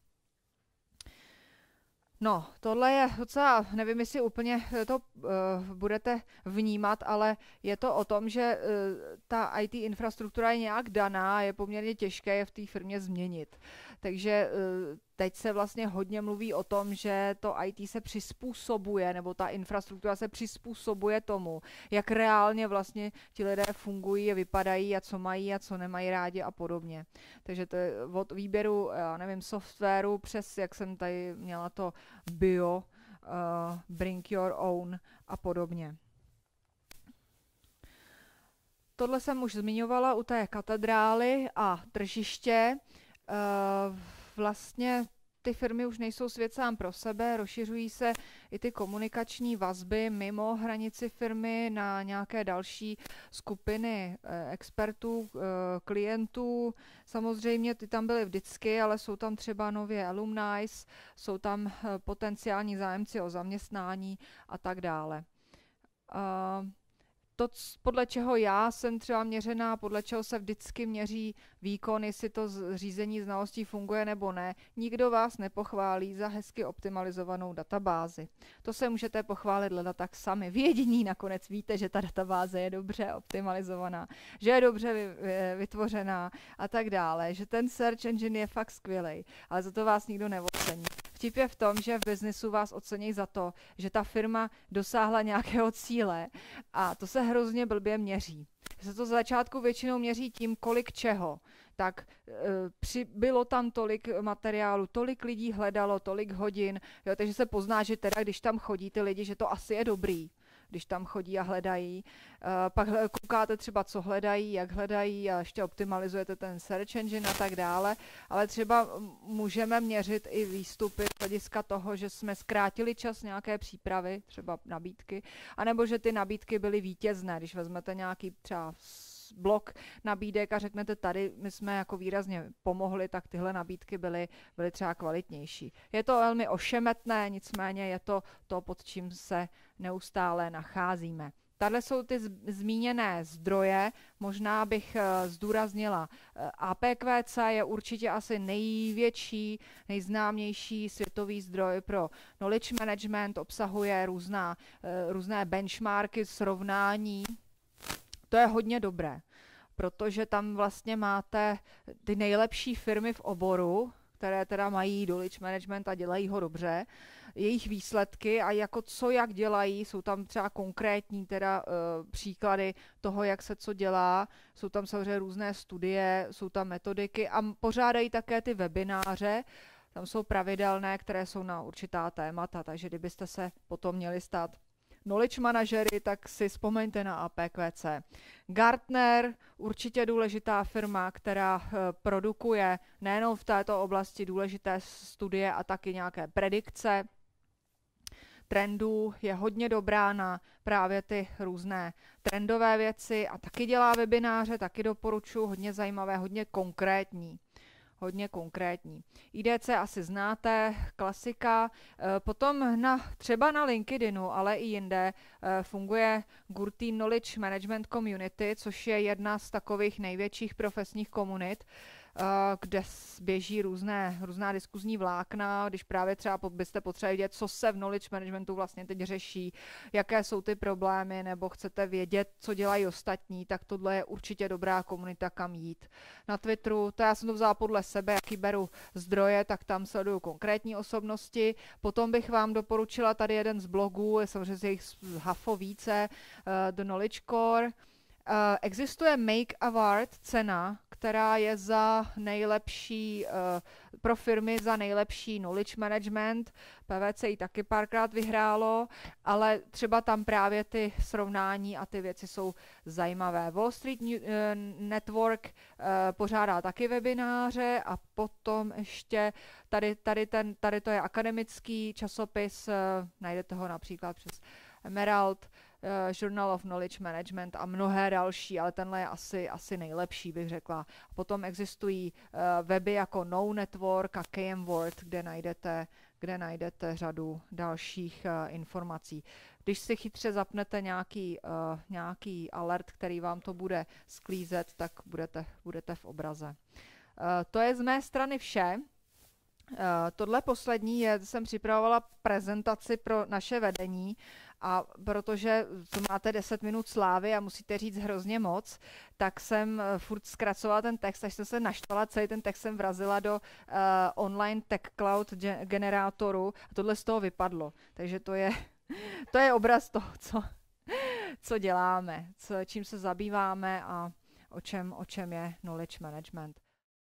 No, tohle je docela, nevím, jestli úplně to budete vnímat, ale je to o tom, že ta IT infrastruktura je nějak daná, je poměrně těžké je v té firmě změnit. Takže teď se vlastně hodně mluví o tom, že to IT se přizpůsobuje, nebo ta infrastruktura se přizpůsobuje tomu, jak reálně vlastně ti lidé fungují, vypadají a co mají a co nemají rádi a podobně. Takže to je od výběru, já nevím, softwaru přes, jak jsem tady měla to bio, bring your own a podobně. Tohle jsem už zmiňovala u té katedrály a tržiště. Vlastně ty firmy už nejsou svět sám pro sebe, rozšiřují se i ty komunikační vazby mimo hranici firmy na nějaké další skupiny expertů, klientů. Samozřejmě ty tam byly vždycky, ale jsou tam třeba nově alumni, jsou tam potenciální zájemci o zaměstnání a tak dále. To, podle čeho já jsem třeba měřená, podle čeho se vždycky měří výkon, jestli to řízení znalostí funguje nebo ne, nikdo vás nepochválí za hezky optimalizovanou databázi. To se můžete pochválit tak sami. Vy jediní nakonec víte, že ta databáze je dobře optimalizovaná, že je dobře vytvořená a tak dále, že ten search engine je fakt skvělej, ale za to vás nikdo neocení. Vtip je v tom, že v biznesu vás ocení za to, že ta firma dosáhla nějakého cíle a to se hrozně blbě měří. Se to z začátku většinou měří tím, kolik čeho. Tak bylo tam tolik materiálu, tolik lidí hledalo, tolik hodin, jo, takže se pozná, že teda, když tam chodí ty lidi, že to asi je dobrý, když tam chodí a hledají. Pak koukáte třeba, co hledají, jak hledají a ještě optimalizujete ten search engine a tak dále. Ale třeba můžeme měřit i výstupy z hlediska toho, že jsme zkrátili čas nějaké přípravy, třeba nabídky, anebo že ty nabídky byly vítězné. Když vezmete nějaký třeba blok nabídek a řeknete tady, my jsme jako výrazně pomohli, tak tyhle nabídky byly třeba kvalitnější. Je to velmi ošemetné, nicméně je to, pod čím se neustále nacházíme. Tady jsou ty zmíněné zdroje, možná bych zdůraznila. APQC je určitě asi největší, nejznámější světový zdroj pro knowledge management, obsahuje různé benchmarky, srovnání. To je hodně dobré, protože tam vlastně máte ty nejlepší firmy v oboru, které teda mají knowledge management a dělají ho dobře, jejich výsledky a jako co jak dělají, jsou tam třeba konkrétní teda příklady toho, jak se co dělá, jsou tam samozřejmě různé studie, jsou tam metodiky a pořádají také ty webináře, tam jsou pravidelné, které jsou na určitá témata, takže kdybyste se potom měli stát knowledge manažery, tak si vzpomeňte na APQC. Gartner, určitě důležitá firma, která produkuje nejenom v této oblasti důležité studie a taky nějaké predikce trendů, je hodně dobrá na právě ty různé trendové věci a taky dělá webináře, taky doporučuji, hodně zajímavé, hodně konkrétní. hodně konkrétní. IDC asi znáte, klasika. Potom třeba na LinkedInu, ale i jinde funguje Gurtý Knowledge Management Community, což je jedna z takových největších profesních komunit, kde běží různá diskuzní vlákna, když právě třeba byste potřebovali vědět, co se v knowledge managementu vlastně teď řeší, jaké jsou ty problémy, nebo chcete vědět, co dělají ostatní, tak tohle je určitě dobrá komunita, kam jít. Na Twitteru, to já jsem to vzala podle sebe, jaký beru zdroje, tak tam sleduju konkrétní osobnosti. Potom bych vám doporučila tady jeden z blogů, je samozřejmě jich hafo více, The Knowledge Core. Existuje Make Award cena, která je za nejlepší, pro firmy za nejlepší knowledge management. PwC ji taky párkrát vyhrálo, ale třeba tam právě ty srovnání a ty věci jsou zajímavé. Wall Street Network pořádá taky webináře a potom ještě tady to je akademický časopis, najdete ho například přes Emerald, Journal of Knowledge Management a mnohé další, ale tenhle je asi nejlepší, bych řekla. A potom existují weby jako No Network a KM World, kde najdete řadu dalších informací. Když si chytře zapnete nějaký alert, který vám to bude sklízet, tak budete v obraze. To je z mé strany vše. Tohle poslední jsem připravovala prezentaci pro naše vedení a protože to máte 10 minut slávy a musíte říct hrozně moc, tak jsem furt zkracovala ten text, až jsem se naštvala, celý ten text jsem vrazila do online tech cloud generátoru a tohle z toho vypadlo. Takže to je obraz toho, co děláme, čím se zabýváme a o čem je knowledge management.